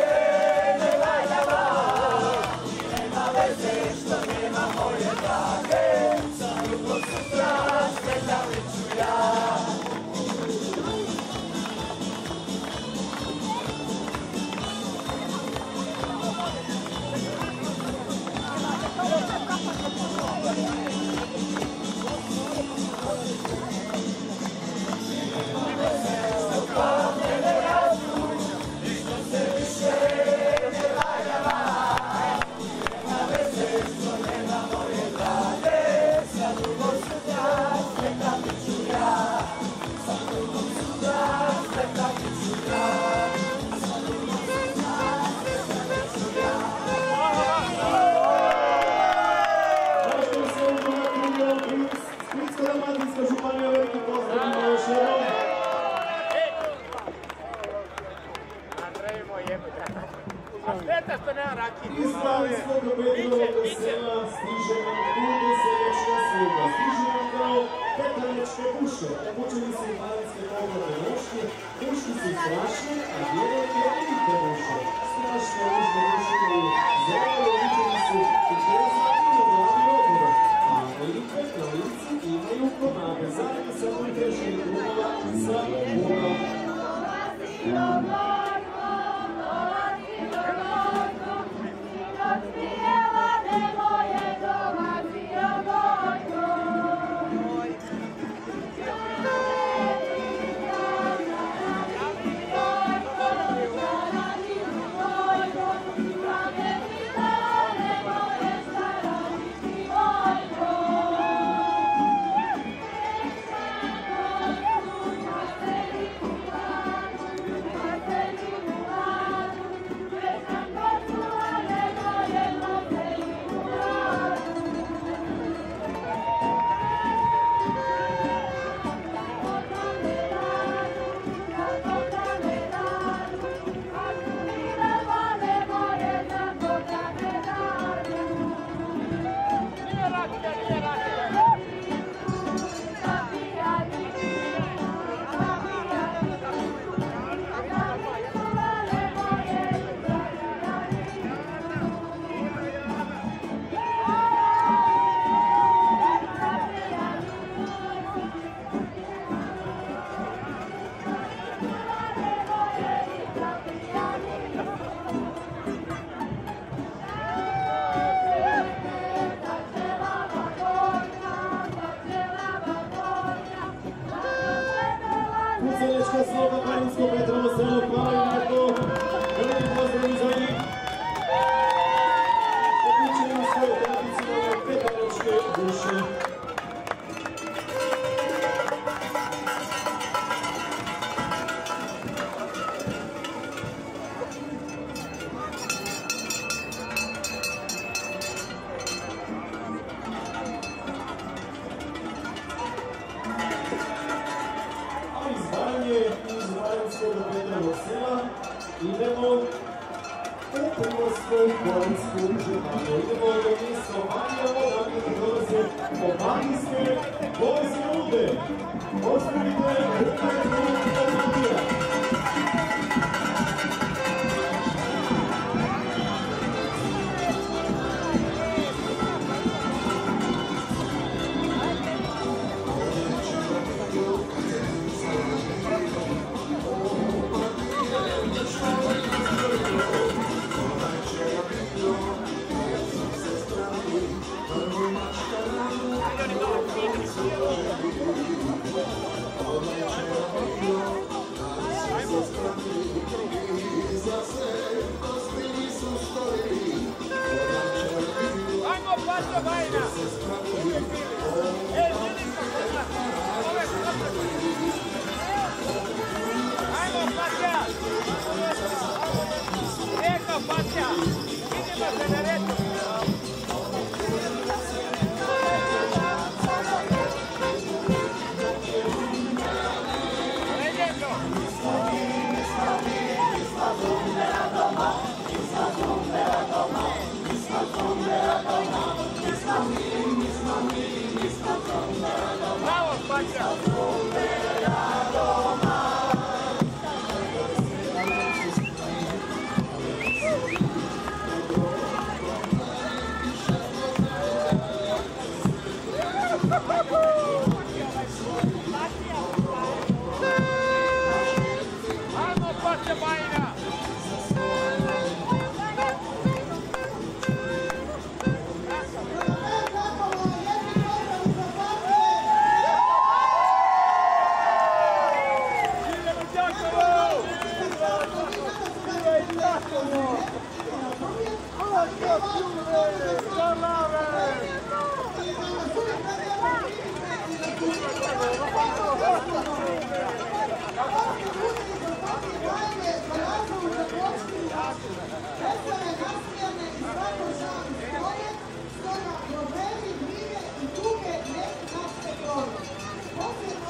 Što nema moje drage. Šteta što nema rakije. Iz Slavijskog Petrovog sela stiže nam druge seljačka sluga. Stiže nam kao petalečke puše. Obučeni su u malinske pogledne noške. Puški su strašne, a djevojke velike duše. Strašne ružne duše imaju zelene, obučeni su u krezima i u glavi rogova. A velike na lici imaju komade. Zajedno sa ovim krešenih drugova sa Bogom. Seljačka sloga Marinsko Petrovo selo, hvala im na to. Veliki pozdrav za njih. Obučeni u svoje tradicionalne petalečke duše. Iz Marinskog Petrovog sela idemo u Primorsko-goransku županiju. Idemo do mjesta Marijevo, dakle dolaze do Marijske gorske rude. Pozdravite Rukačku Omadija. Ajmo, Pačo Bajna! Ej, Željko, ove skoče! Ajmo, Pača! Eko, Pača! Vidimo se na redu! Bravo, Pača! Ajmo, Pača Bajna!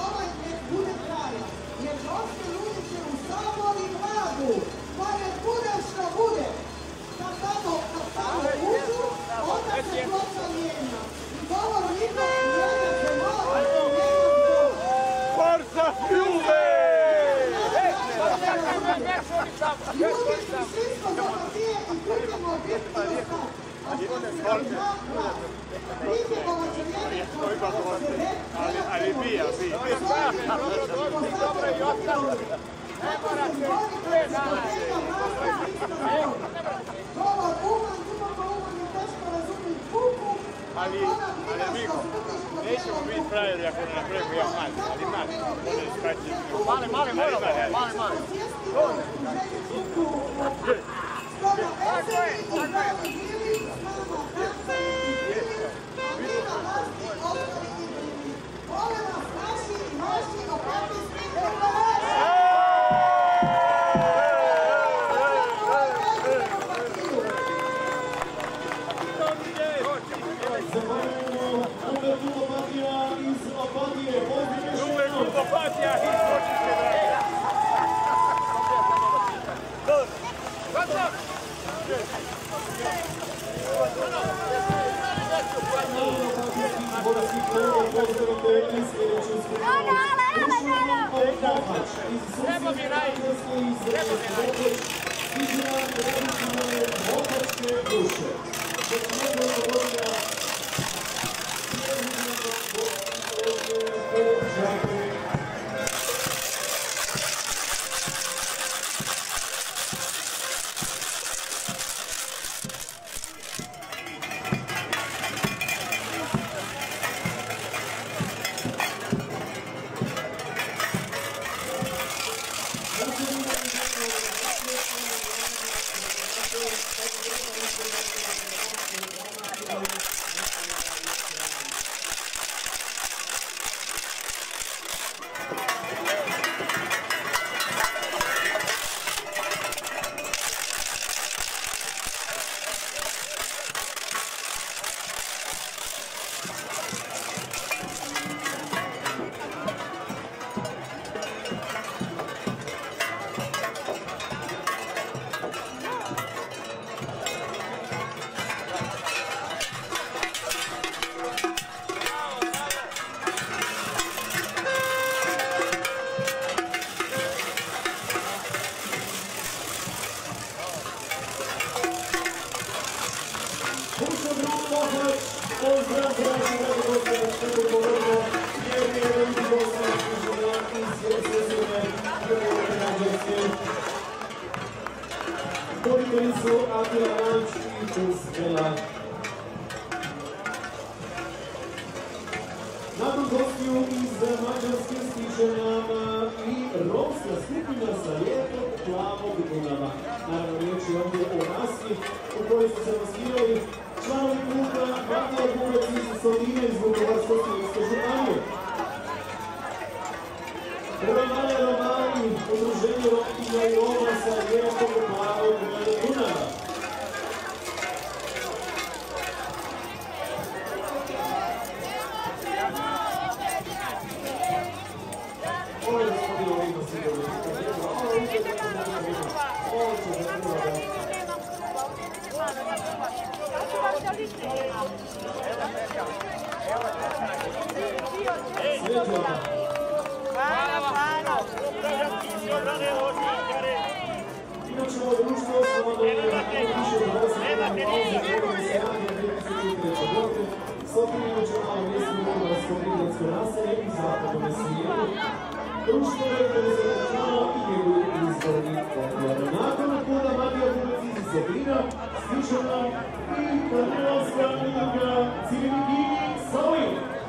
Jer goste ljudi će u Saboru i Vladu, pa ne bude Всичко за Матија и Критимо Битки остат. Критимо Вачевјани Ali bija, bija. Dobro i ostalo. Ne morate sve znati. Govor uman, duboko uman je teško razumjeti buku. Ali, ali Miko, nećemo biti frajeri ako ne napravimo jedan mali, ali mali, ono je skraćenje. Mali, mali, moramo, mali, mali. Stoga veseli i mali bili s nama naši, manjina vlasti, ostali i drugi. Vole nas naši i naši opatijski hrvatski. Zahvaljujemo Umbertu Opatija iz Opatije. Umbertu Opatija iz Kočice, drage. Borski klub pozdravite iz Sljedećinskog društvenog Kopač iz Susjedne Kraljevske iz Kopač izra tradicionalne Kopačke duše. Četvrnog godina Voditelji su Atila Ranč i Tuskela. Nakon gostiju iz Mađarske stiže nam i romska skupina sa lijepog plavog Dunava. Naravno, riječ je ovdje o maski u kojoj su se maskirali članovi kluba Matija Bubec iz Soline iz Vukovarsko-srijemske županije. Romane Romani, udruženje Romkinja i Roma sa lijepog plavog Dunava. Ovo je gospodino Lino sigurno. Ovo je inače ovo društvo osnovano je više od dvadeset godina pauze godine. Sopini inače malo mjesto Vukovarsko-Prigradsko naselje i zapadnome svijetu. Društvo je organizirano i njegovi izborni odbor. Nakon kuda Matija Bubec iz Sotina stiže nam i Karnevalska udruga Civilni Solin.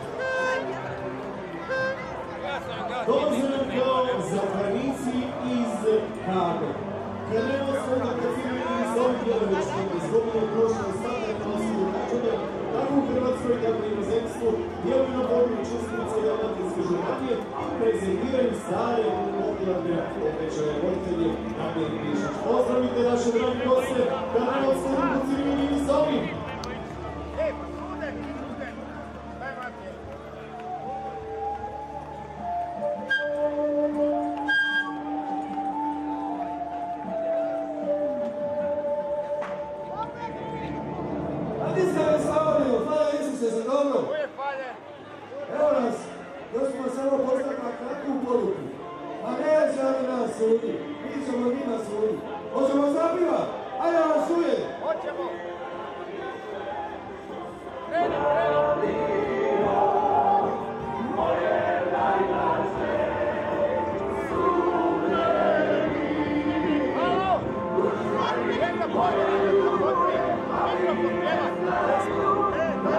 Dolaze nam kao zahranici iz Haga. Karnevalska udruga Civilni Solin djelovično iz godine prošle ostatak na osnovu događanja kako u Hrvatskoj, tako i u inozemstvu, djeluju na području Splitske i Dalmatinske županije i prezentiraju stare popularne običaje voditelji Damir Mišić. Pozdravite naše dragi goste, Karnevalsku udrugu Civilni Solin. Evo nas, još smo samo postavili kratku poruku. A neće oni nas sudi, mi ćemo njima suditi. Možemo zapiva? Ajde vas uvijek! Hoćemo! Kreni, kreni! Halo! Jedna bolje, mikrofon pjeva!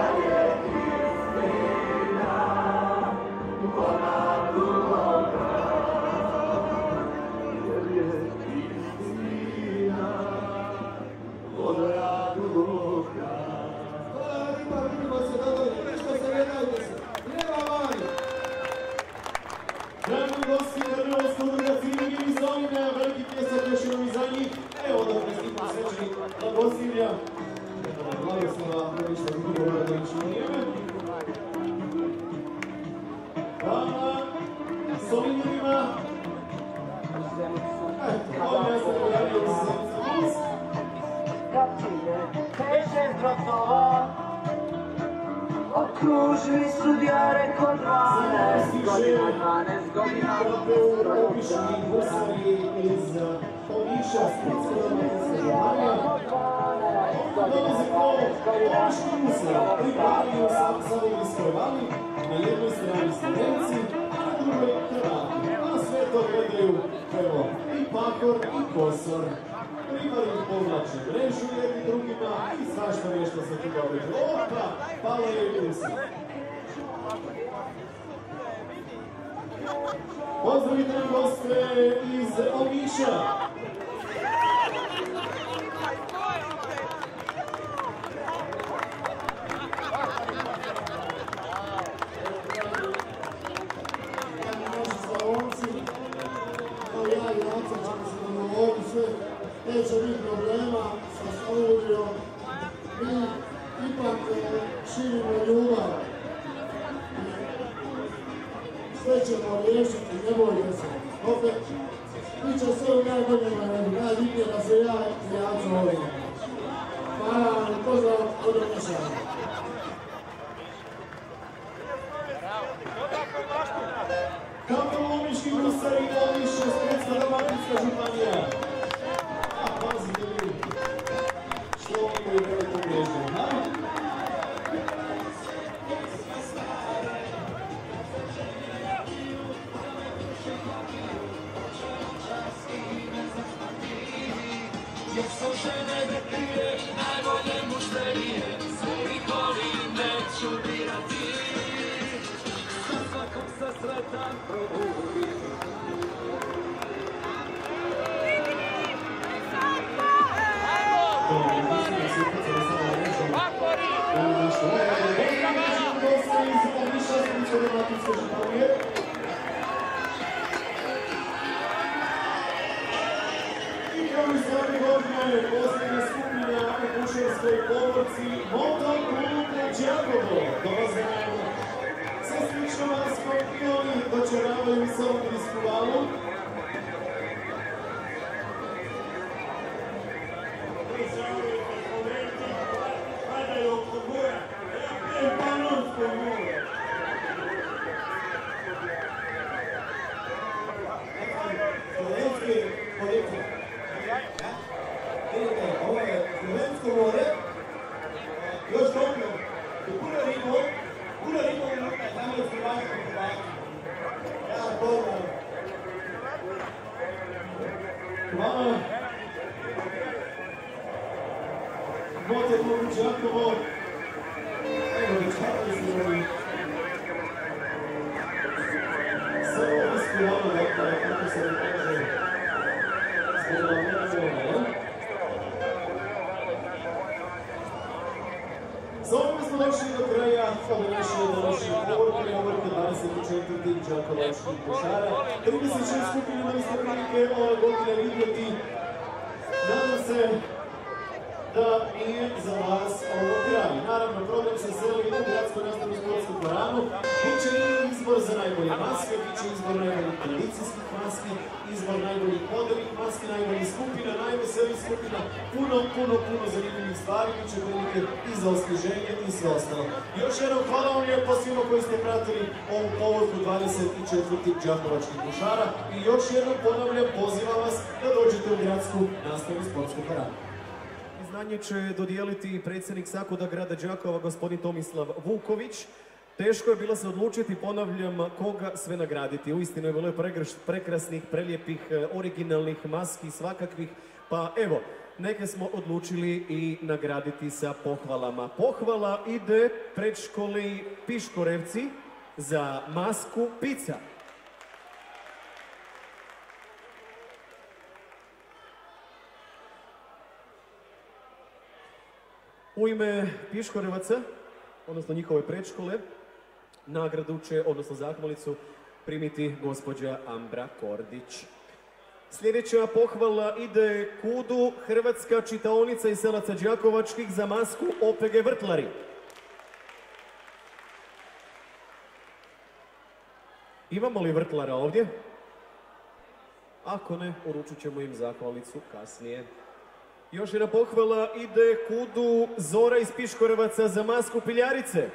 Dragi gosti, Karnevalska udruga Civilnih iz Zovine, veliki pljesak još jednom i za njih. Evo da prestipu srećeni Blagosilja. Blagoslava, ništa drugo uradnično vrijeme. Hvala s ovim ljudima. Eto, ovo je se pojavio u Srcu. Okružili su djare kod dvanaest godina, dvanaest godina. Obični gusari iz Omiša, Splitsko-dalmatinska županija. Dolaze kao obični gusari, pripadaju Savojskoj vali, na jednoj strani Slovenci, a na drugoj Hrvati. A sve to gledaju, evo, i Pahor i Kosor. Pripadaju povlače mrežu jedni drugima i svašta nešto se tu događa. Opa, pala je i gusa. Pozdravite nam goste iz Omiša. Neće biti problema sa Saludijom, mi ipak širimo ljubav. Sve ćemo riješiti, ne bojte se. Opet, bit će sve u najboljem vremenu, najbitnije da se ja i Jaco volim. Hvala vam i pozdrav od Omiša. Kako Omiški gusari i Omiša, Splitsko-dalmatinska županija. Pazite vi, što oni koji veliko bježe, ha? Još sam žene dekrije, najbolje mušterije, sve ih volim, neću birati. Sa svakom se sretan probudi. I kao i svake godine posljednja skupina u Kuševskoj povorci Motoklub Đakovo dolaze nam sa sličnom maskom i oni dočaravaju sa Omirijsku valu. Ovo je Slovensko more, još dobro, i puno ribo, puno ribo unutra, tamo je Slovačko Hrvati. Ja, dobro. Hvala. Motoklub Đakovo. Evo, čekali smo ovi. Sve ovo ispirano, dakle, kako se ne kaže, zbog Lamena, jel? S ovim smo došli do kraja ove naše današnje povorke, povorke dvadeset četvrtih đakovačkih košara. trideset šest skupina imali smo prilike ove godine vidjeti. Nadam se da nije za vas ovo kraj. Naravno, program se seli u gradsku nastavnu sportsku dvoranu. Biće i izbor za najbolje maske, biće izbor najboljih tradicijskih maski, izbor najboljih modernih maski, najboljih skupina, najveseljih skupina, puno, puno, puno zanimljivih stvari, biće prilike i za osvježenje i sve ostalo. Još jednom hvala vam lijepo svima koji ste pratili ovu povorku dvadeset četvrtih Đakovačkih košara i još jednom ponavljam, pozivam vas da dođete u gradsku nastavnu sportsku dvoranu. Priznanje će dodijeliti predsjednik Sakuda grada Đakova, gospodin Tomislav Vuković. Teško je bilo se odlučiti, ponavljam, koga sve nagraditi. Uistinu je bilo prekrasnih, prelijepih, originalnih maski, svakakvih. Pa evo, neke smo odlučili i nagraditi sa pohvalama. Pohvala ide predškoli Piškorevci za masku Pica. U ime Piškorevaca, odnosno njihove predškole, nagradu će, odnosno zahvalicu, primiti gospođa Ambra Kordić. Sljedeća pohvala ide KUD-u Hrvatska čitaonica iz Selaca Đakovačkih za masku O P G Vrtlari. Imamo li vrtlara ovdje? Ako ne, uručit ćemo im zahvalicu kasnije. Još jedna pohvala ide KUD-u Zora iz Piškorevaca za masku Piljarice.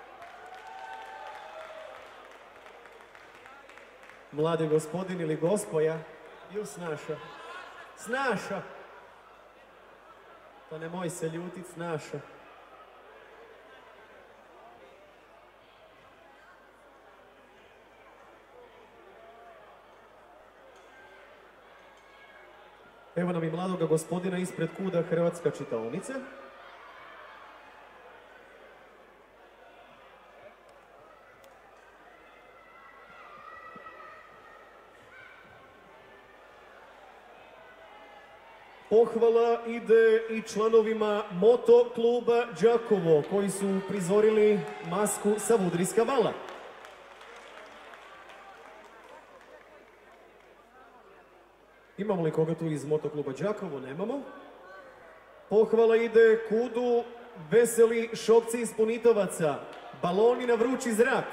Mladi gospodin ili gospoja, ju snaša, snaša. Pa nemoj se ljutit, snaša. Evo nam i mladoga gospodina ispred KUD-a Hrvatska čitaonica. Pohvala ide i članovima Moto kluba Đakovo, koji su prizorili masku Savudrijska vala. Imamo li koga tu iz Moto kluba Đakovo? Nemamo. Pohvala ide KUD-u Veseli šokci iz Punitovaca, baloni na vrući zrak.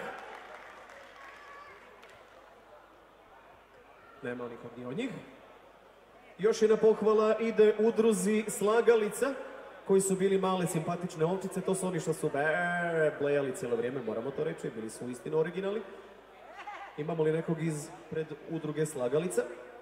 Nema nikog ni od njih. Još jedna pohvala ide udruzi Slagalica, koji su bili male simpatične ovčice. To su oni što su blejali cijelo vrijeme, moramo to reći, bili su uistinu originalni. Imamo li nekog iz pred udruge Slagalica?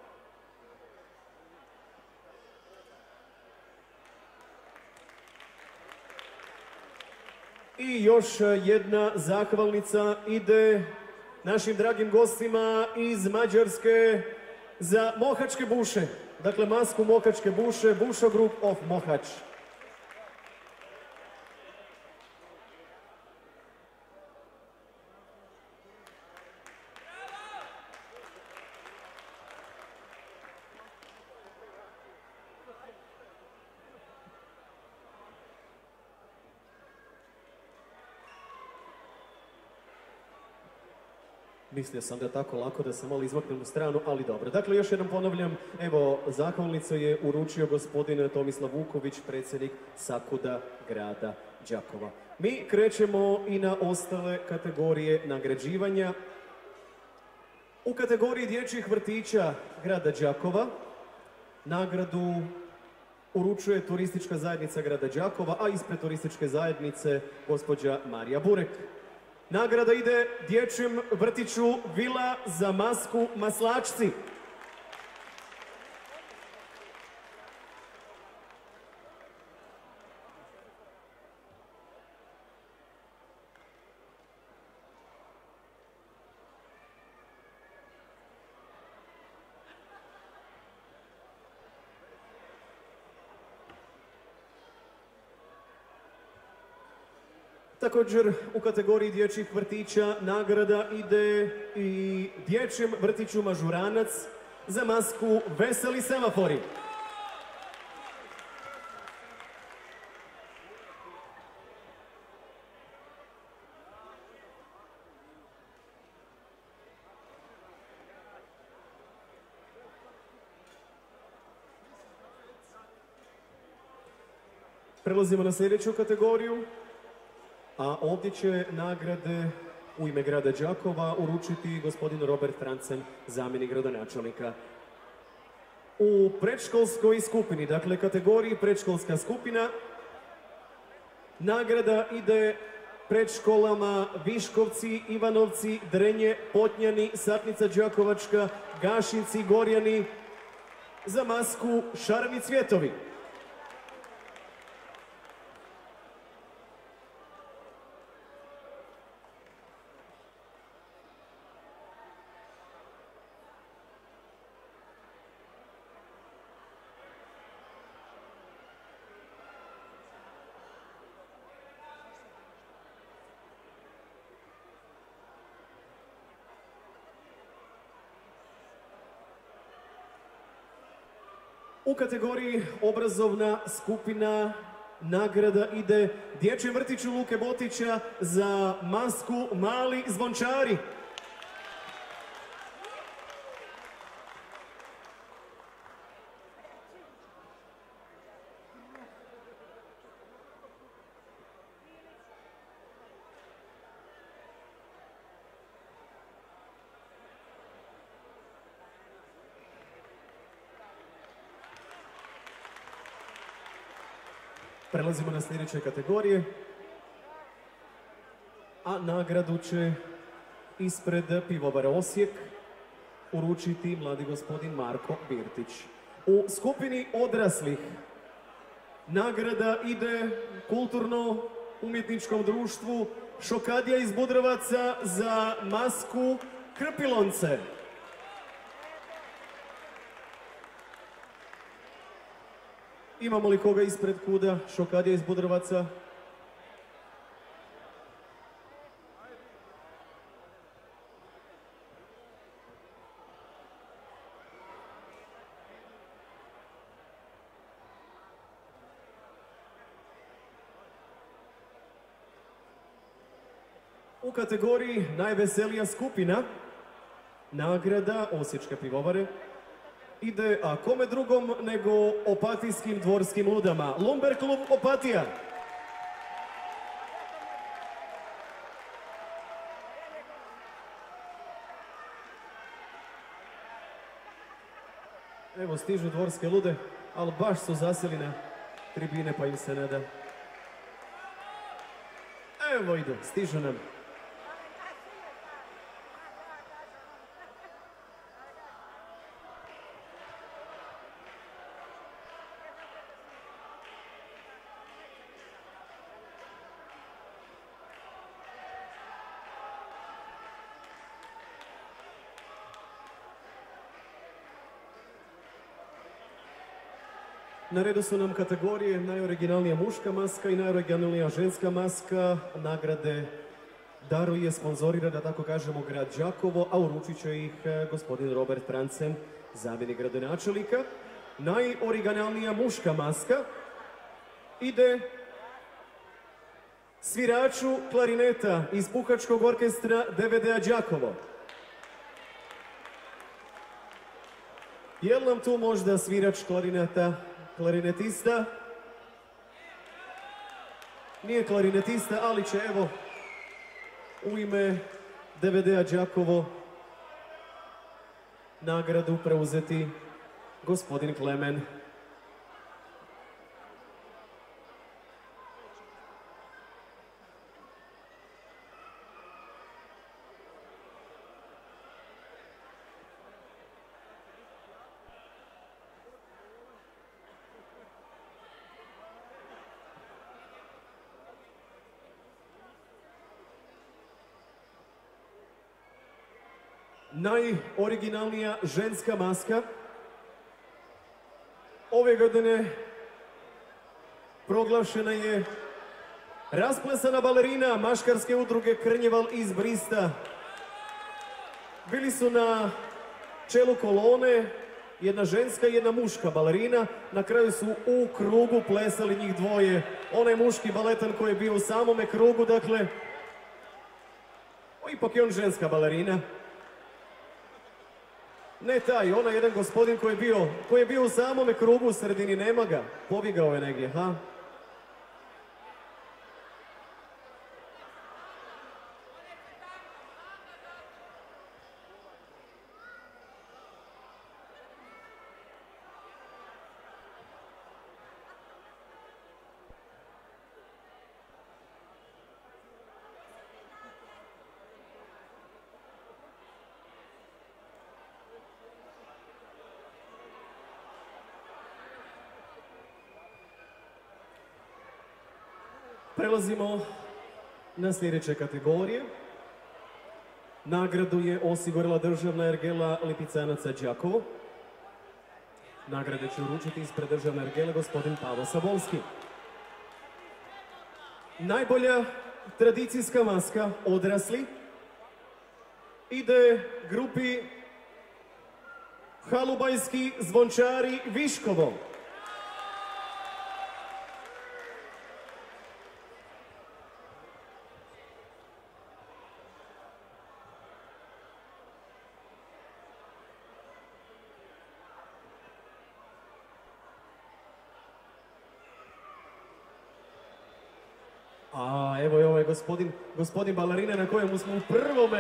I još jedna zahvalnica ide našim dragim gostima iz Mađarske za Mohačke buše. Dakle, masku Mohačke buše, Bušo Group of Mohač. Mislio sam da tako lako da se malo izmaknem u stranu, ali dobro. Dakle, još jednom ponavljam, evo, zahvalnicu je uručio gospodin Tomislav Vuković, predsjednik Sakuda grada Đakova. Mi krećemo i na ostale kategorije nagrađivanja. U kategoriji dječjih vrtića grada Đakova nagradu uručuje turistička zajednica grada Đakova, a ispred turističke zajednice gospođa Marija Burek. Nagrada ide dječjem vrtiću Vila za masku Maslačci. Također u kategoriji dječjih vrtića nagrada ide i dječjem vrtiću Mažuranac za masku Veseli semafori. Prelazimo na sljedeću kategoriju, a ovdje će nagrade u ime grada Đakova uručiti gospodin Robert Francen, zamjenik gradonačelnika. U predškolskoj skupini, dakle kategoriji predškolska skupina, nagrada ide predškolama Viškovci, Ivanovci, Drenje, Potnjani, Satnica Đakovačka, Gašinci, Gorjani, za masku Šareni cvjetovi. U kategoriji obrazovna skupina nagrada ide Dječjem vrtiću Luke Botića za masku Mali zvončari. Prelazimo na sljedeće kategorije, a nagradu će ispred pivovara Osijek uručiti mladi gospodin Marko Birtić. U skupini odraslih nagrada ide kulturno-umjetničkom društvu Šokadija iz Budrovaca za masku Krpilonce. Imamo li koga ispred kuda Šokadija iz Budrovaca? U kategoriji najveselija skupina nagrada Osječke pivovare ide, a kome drugom nego opatijskim dvorskim ludama. Lumber klub Opatija. Evo stižu dvorske lude, ali baš su zasjeli na tribine pa im se ne da. Evo idu, stižu nam. Na redu su nam kategorije najoriginalnija muška maska i najoriginalnija ženska maska. Nagrade daruje, sponzorira, da tako kažemo, grad Đakovo, a uručit će ih gospodin Robert Francen, zamjenik gradonačelnika. Najoriginalnija muška maska ide sviraču klarineta iz Puhačkog orkestra D V D-a Đakovo. Je li nam tu možda svirač klarineta? Klarinetista, nije klarinetista, ali će evo u ime D V D-a Đakovo nagradu preuzeti gospodin Klemen. Najoriginalnija ženska maska ove godine proglašena je rasplesana balerina maškarske udruge Krnjeval iz Brista. Bili su na čelu kolone jedna ženska i jedna muška balerina. Na kraju su u krugu plesali njih dvoje. Onaj muški baletan koji je bio u samome krugu, dakle, o, ipak je on ženska balerina. Ne taj, onaj jedan gospodin koji je bio, koji je bio u samome krugu u sredini, nema ga. Pobjegao je negdje, ha? Prelazimo na sljedeće kategorije. Nagradu je osigurala državna ergela Lipicanaca Đakovo. Nagrade će uručiti ispred državne ergele gospodin Pavo Sabolski. Najbolja tradicijska maska odrasli ide grupi Halubajski zvončari Viškovo. A evo je ovaj gospodin, gospodin balerina na kojemu smo u prvome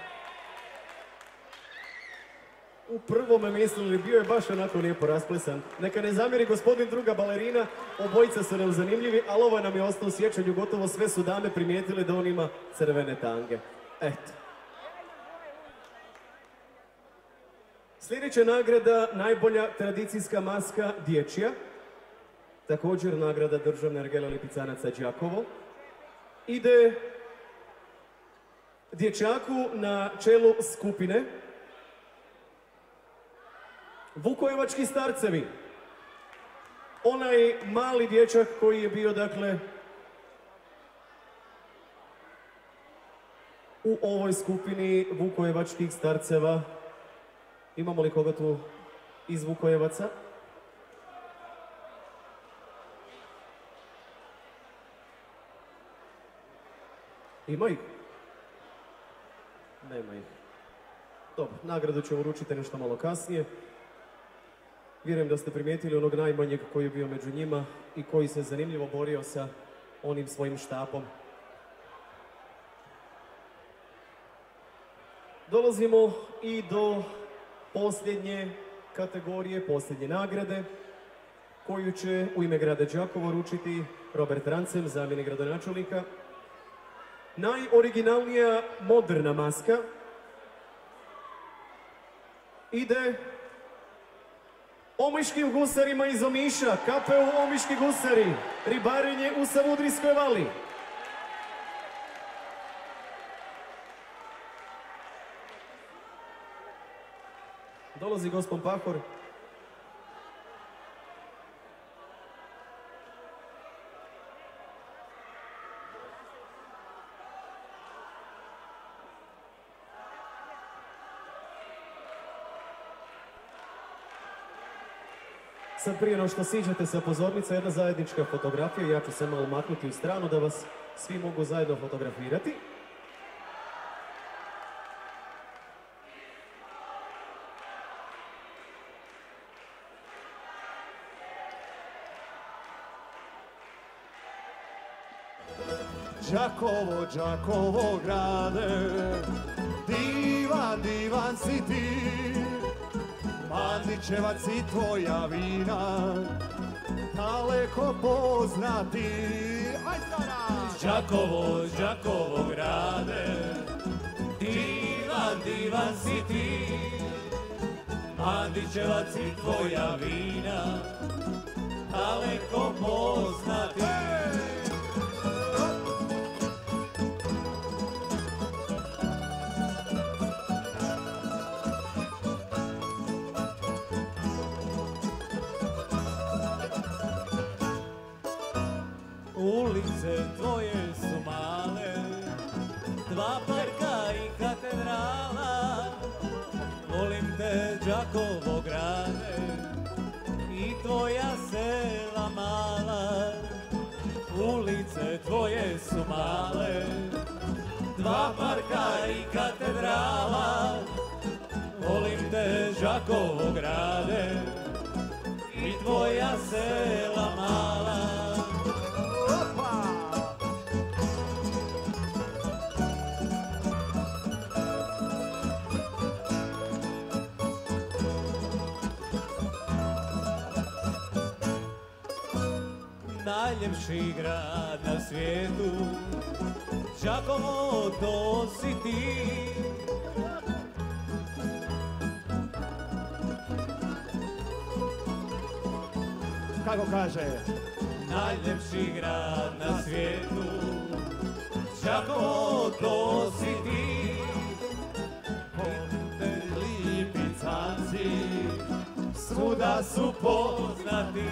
u prvome mislili, bio je baš onako lijepo rasplesan. Neka ne zamjeri gospodin druga balerina, obojica su nam zanimljivi, ali ovo nam je ostao u sjećanju, gotovo sve su dame primijetile da on ima crvene tange. Eto. Sljedeća nagrada, najbolja tradicijska maska dječja. Također nagrada državne ergele Lipicanaca Đakovo. Ide dječaku na čelu skupine Vukojevački starcevi. Onaj mali dječak koji je bio, dakle, u ovoj skupini Vukojevačkih starceva. Imamo li koga tu iz Vukojevaca? Ima ih? Nema ih. Dobro, nagradu ćemo uručiti nešto malo kasnije. Vjerujem da ste primijetili onog najmanjeg koji je bio među njima i koji se zanimljivo borio sa onim svojim štapom. Dolazimo i do posljednje kategorije, posljednje nagrade, koju će u ime grada Đakova uručiti Robert Rancem, zamjenik gradonačelnika. Najoriginalnija moderna maska ide Omiškim gusarima iz Omiša, K P U Omiški gusari, ribarenje u Savudrijskoj vali. Dolazi gospon Pahor. Sad prije no što siđete sa pozornice, jedna zajednička fotografija, ja ću se malo maknuti u stranu da vas svi mogu zajedno fotografirati. Đakovo, Đakovo grade, divan, divan si ti, Mandićevac i tvoja vina, daleko poznati. Aj sada! Đakovo, Đakovo grade, divan, divan si ti, Mandićevac i tvoja vina, daleko poznati. Ulice tvoje su male, dva parka i katedrala, volim te Đakovo grade i tvoja sela mala. Ulice tvoje su male, dva parka i katedrala, volim te Đakovo grade i tvoja sela mala. Najljepši grad na svijetu, Đakovo, to si ti. Kako kaže, najljepši grad na svijetu. Đakovo, to si ti, te lipi canci, svuda su poznati.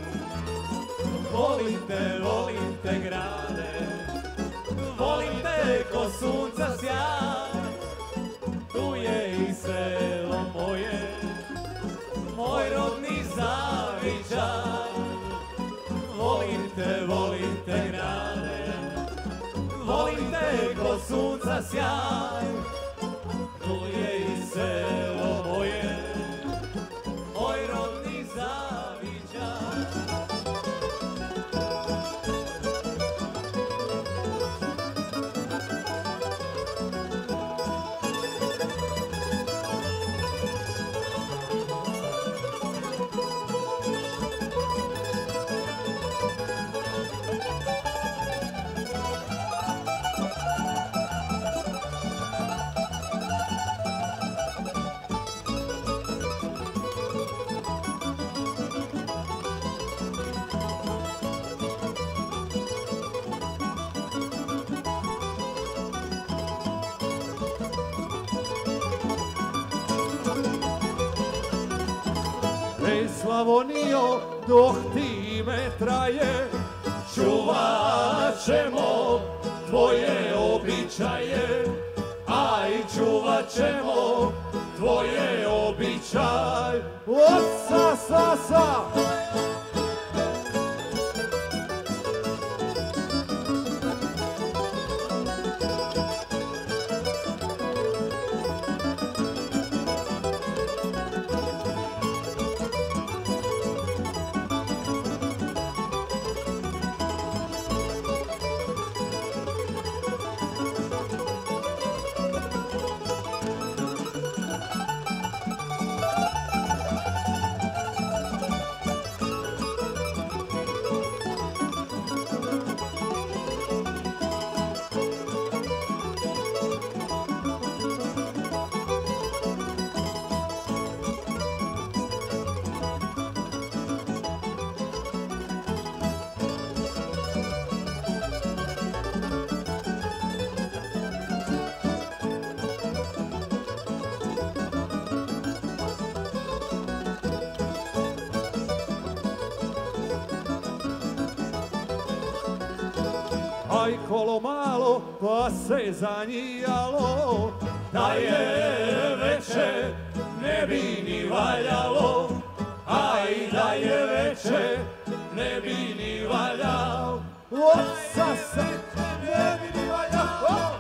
Volim te, volim te grade, volim te ko sunca sjaj. Tu je i selo moje, moj rodni zavičaj. Volim te, volim te grade, volim te ko sunca sjaj. Tu je i selo moje, moj rodni zavičaj. Ej Slavonijo, dok ti me traje, čuvat ćemo tvoje običaje. Aj, čuvat ćemo tvoje običaje. Osa, sa, sa! Aj kolo malo pa se zanijalo, da je veče ne bi ni valjalo. Aj da je veče ne bi ni valjalo. Osa se ne bi ni valjalo.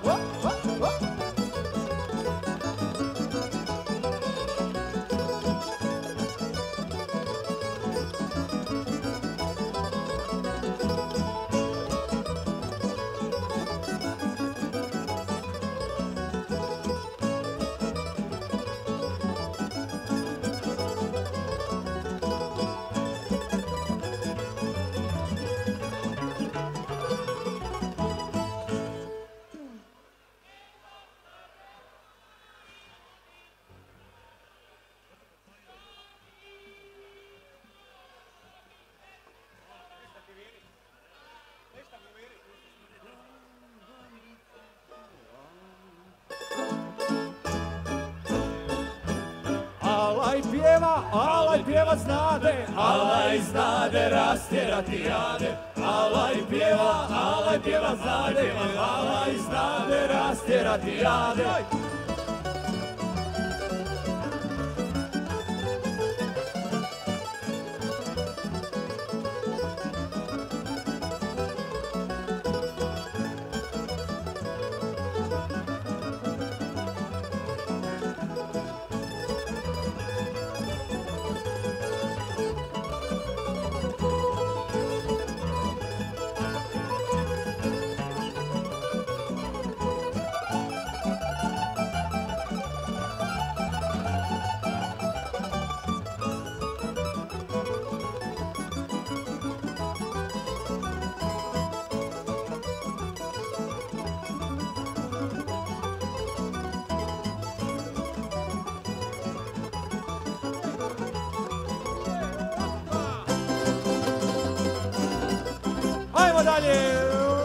Alaj pjeva, alaj pjeva znade, alaj znade rastjerati jade. Alaj pjeva, alaj pjeva znade, alaj znade rastjerati jade. idemo dalje.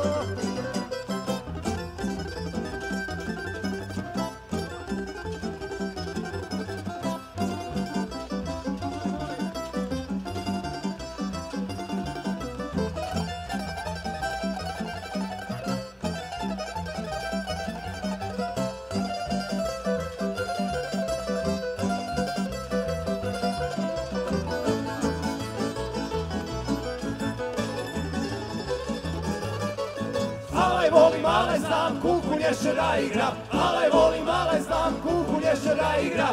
Alaj volim, alaj znam, kuku nješe da igra. Alaj volim, alaj znam, kuku nješe da igra.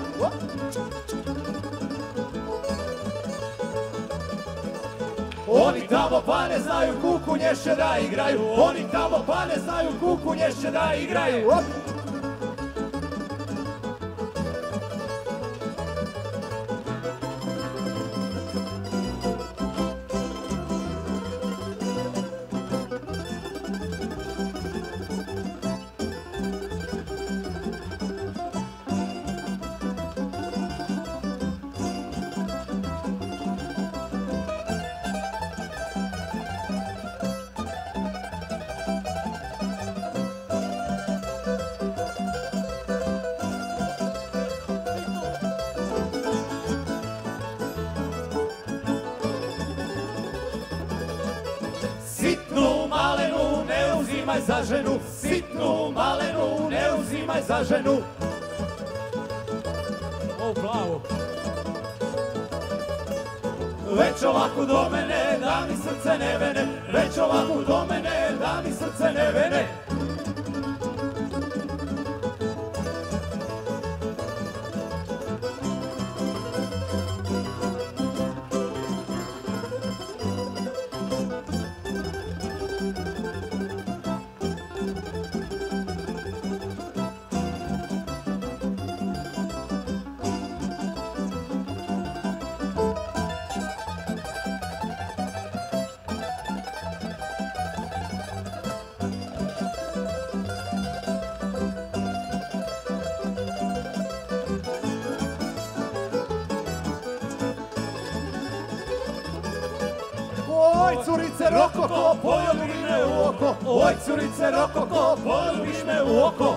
Oni tamo pa ne znaju, kuku nješe da igraju. Oni tamo pa ne znaju, kuku nješe da igraju. Sitnu malenu ne uzimaj za ženu, sitnu malenu ne uzimaj za ženu. O, plavo. Već ovako do mene, da mi srce ne vene, već ovako do mene, da mi srce ne vene. Oj, curice rokoko, poljubiš me u oko. Oj, curice rokoko, poljubiš me u oko.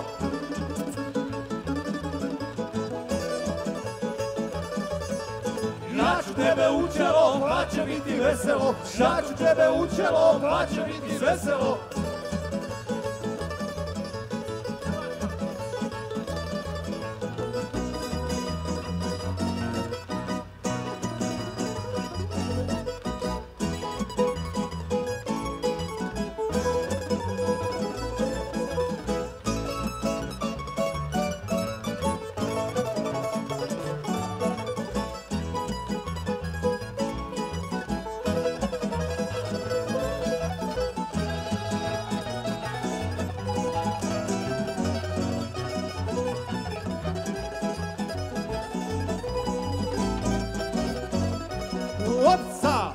Ja ću tebe u čelo, pa će biti veselo. Ja ću tebe u čelo, pa će biti veselo. Opsa!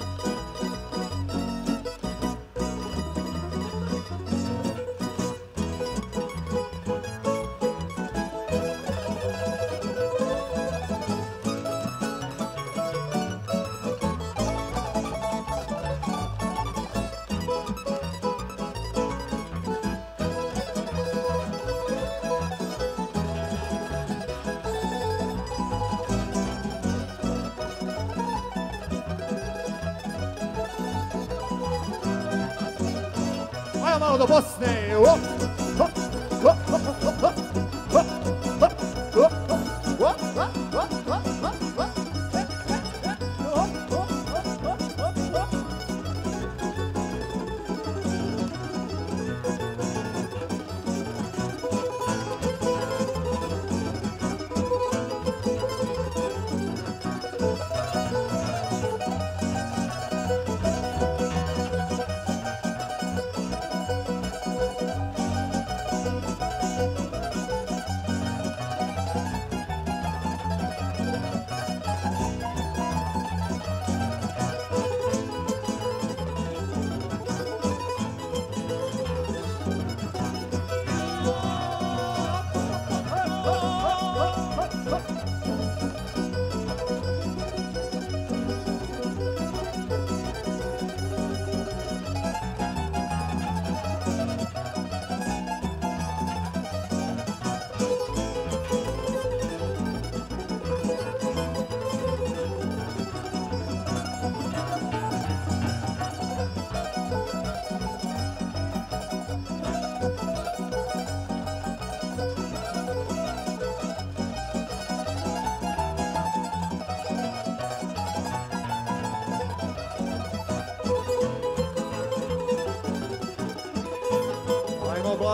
Ajmo malo do Bosne. Op, hop, hop, hop, hop, hop, hop, hop, hop, hop, hop, hop, hop, hop, hop.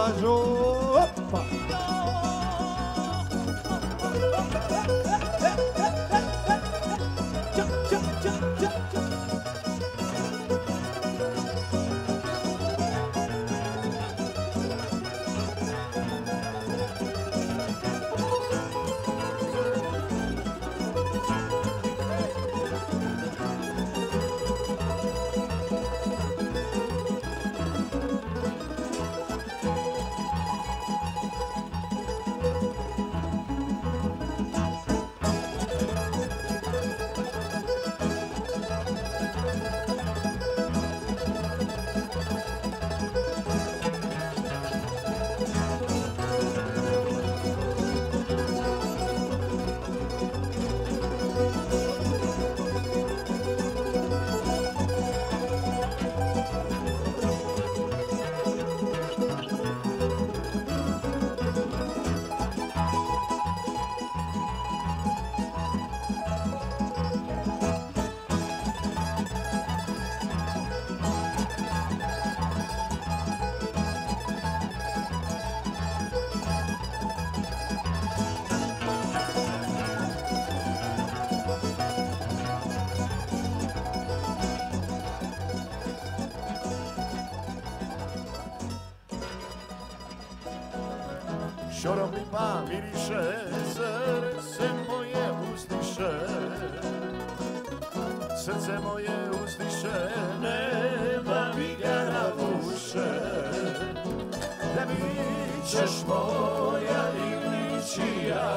lažu. Opa! Šorom lipa miriše, srce moje uzdiše, srce moje uzdiše, nema mi Garavuše, da bit ćeš moja Iličija.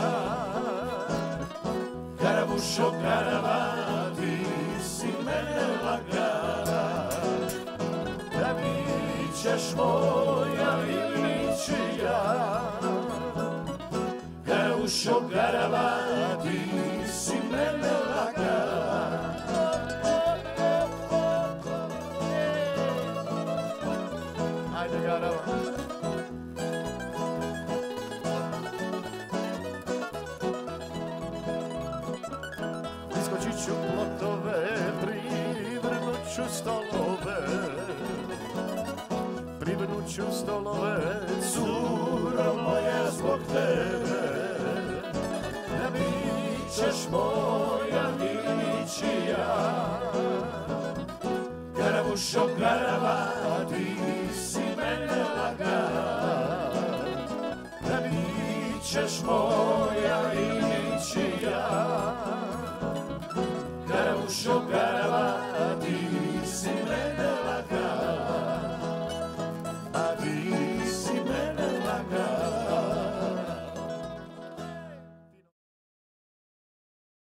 Garavušo, Garava, ti si mene lagala, da bit ćeš moja Iličija. Garavušo, Garava, ti si mene lagala. Ajde, Garava. Iskočit ću plotove, privrnut ću stolove, privrnut ću stolove, curo moja zbog tebe. Da bit ćeš moja Iličija. Garavušo, Garava, ti si mene lagala, da bit ćeš moja Iličija. Garavušo, Garava,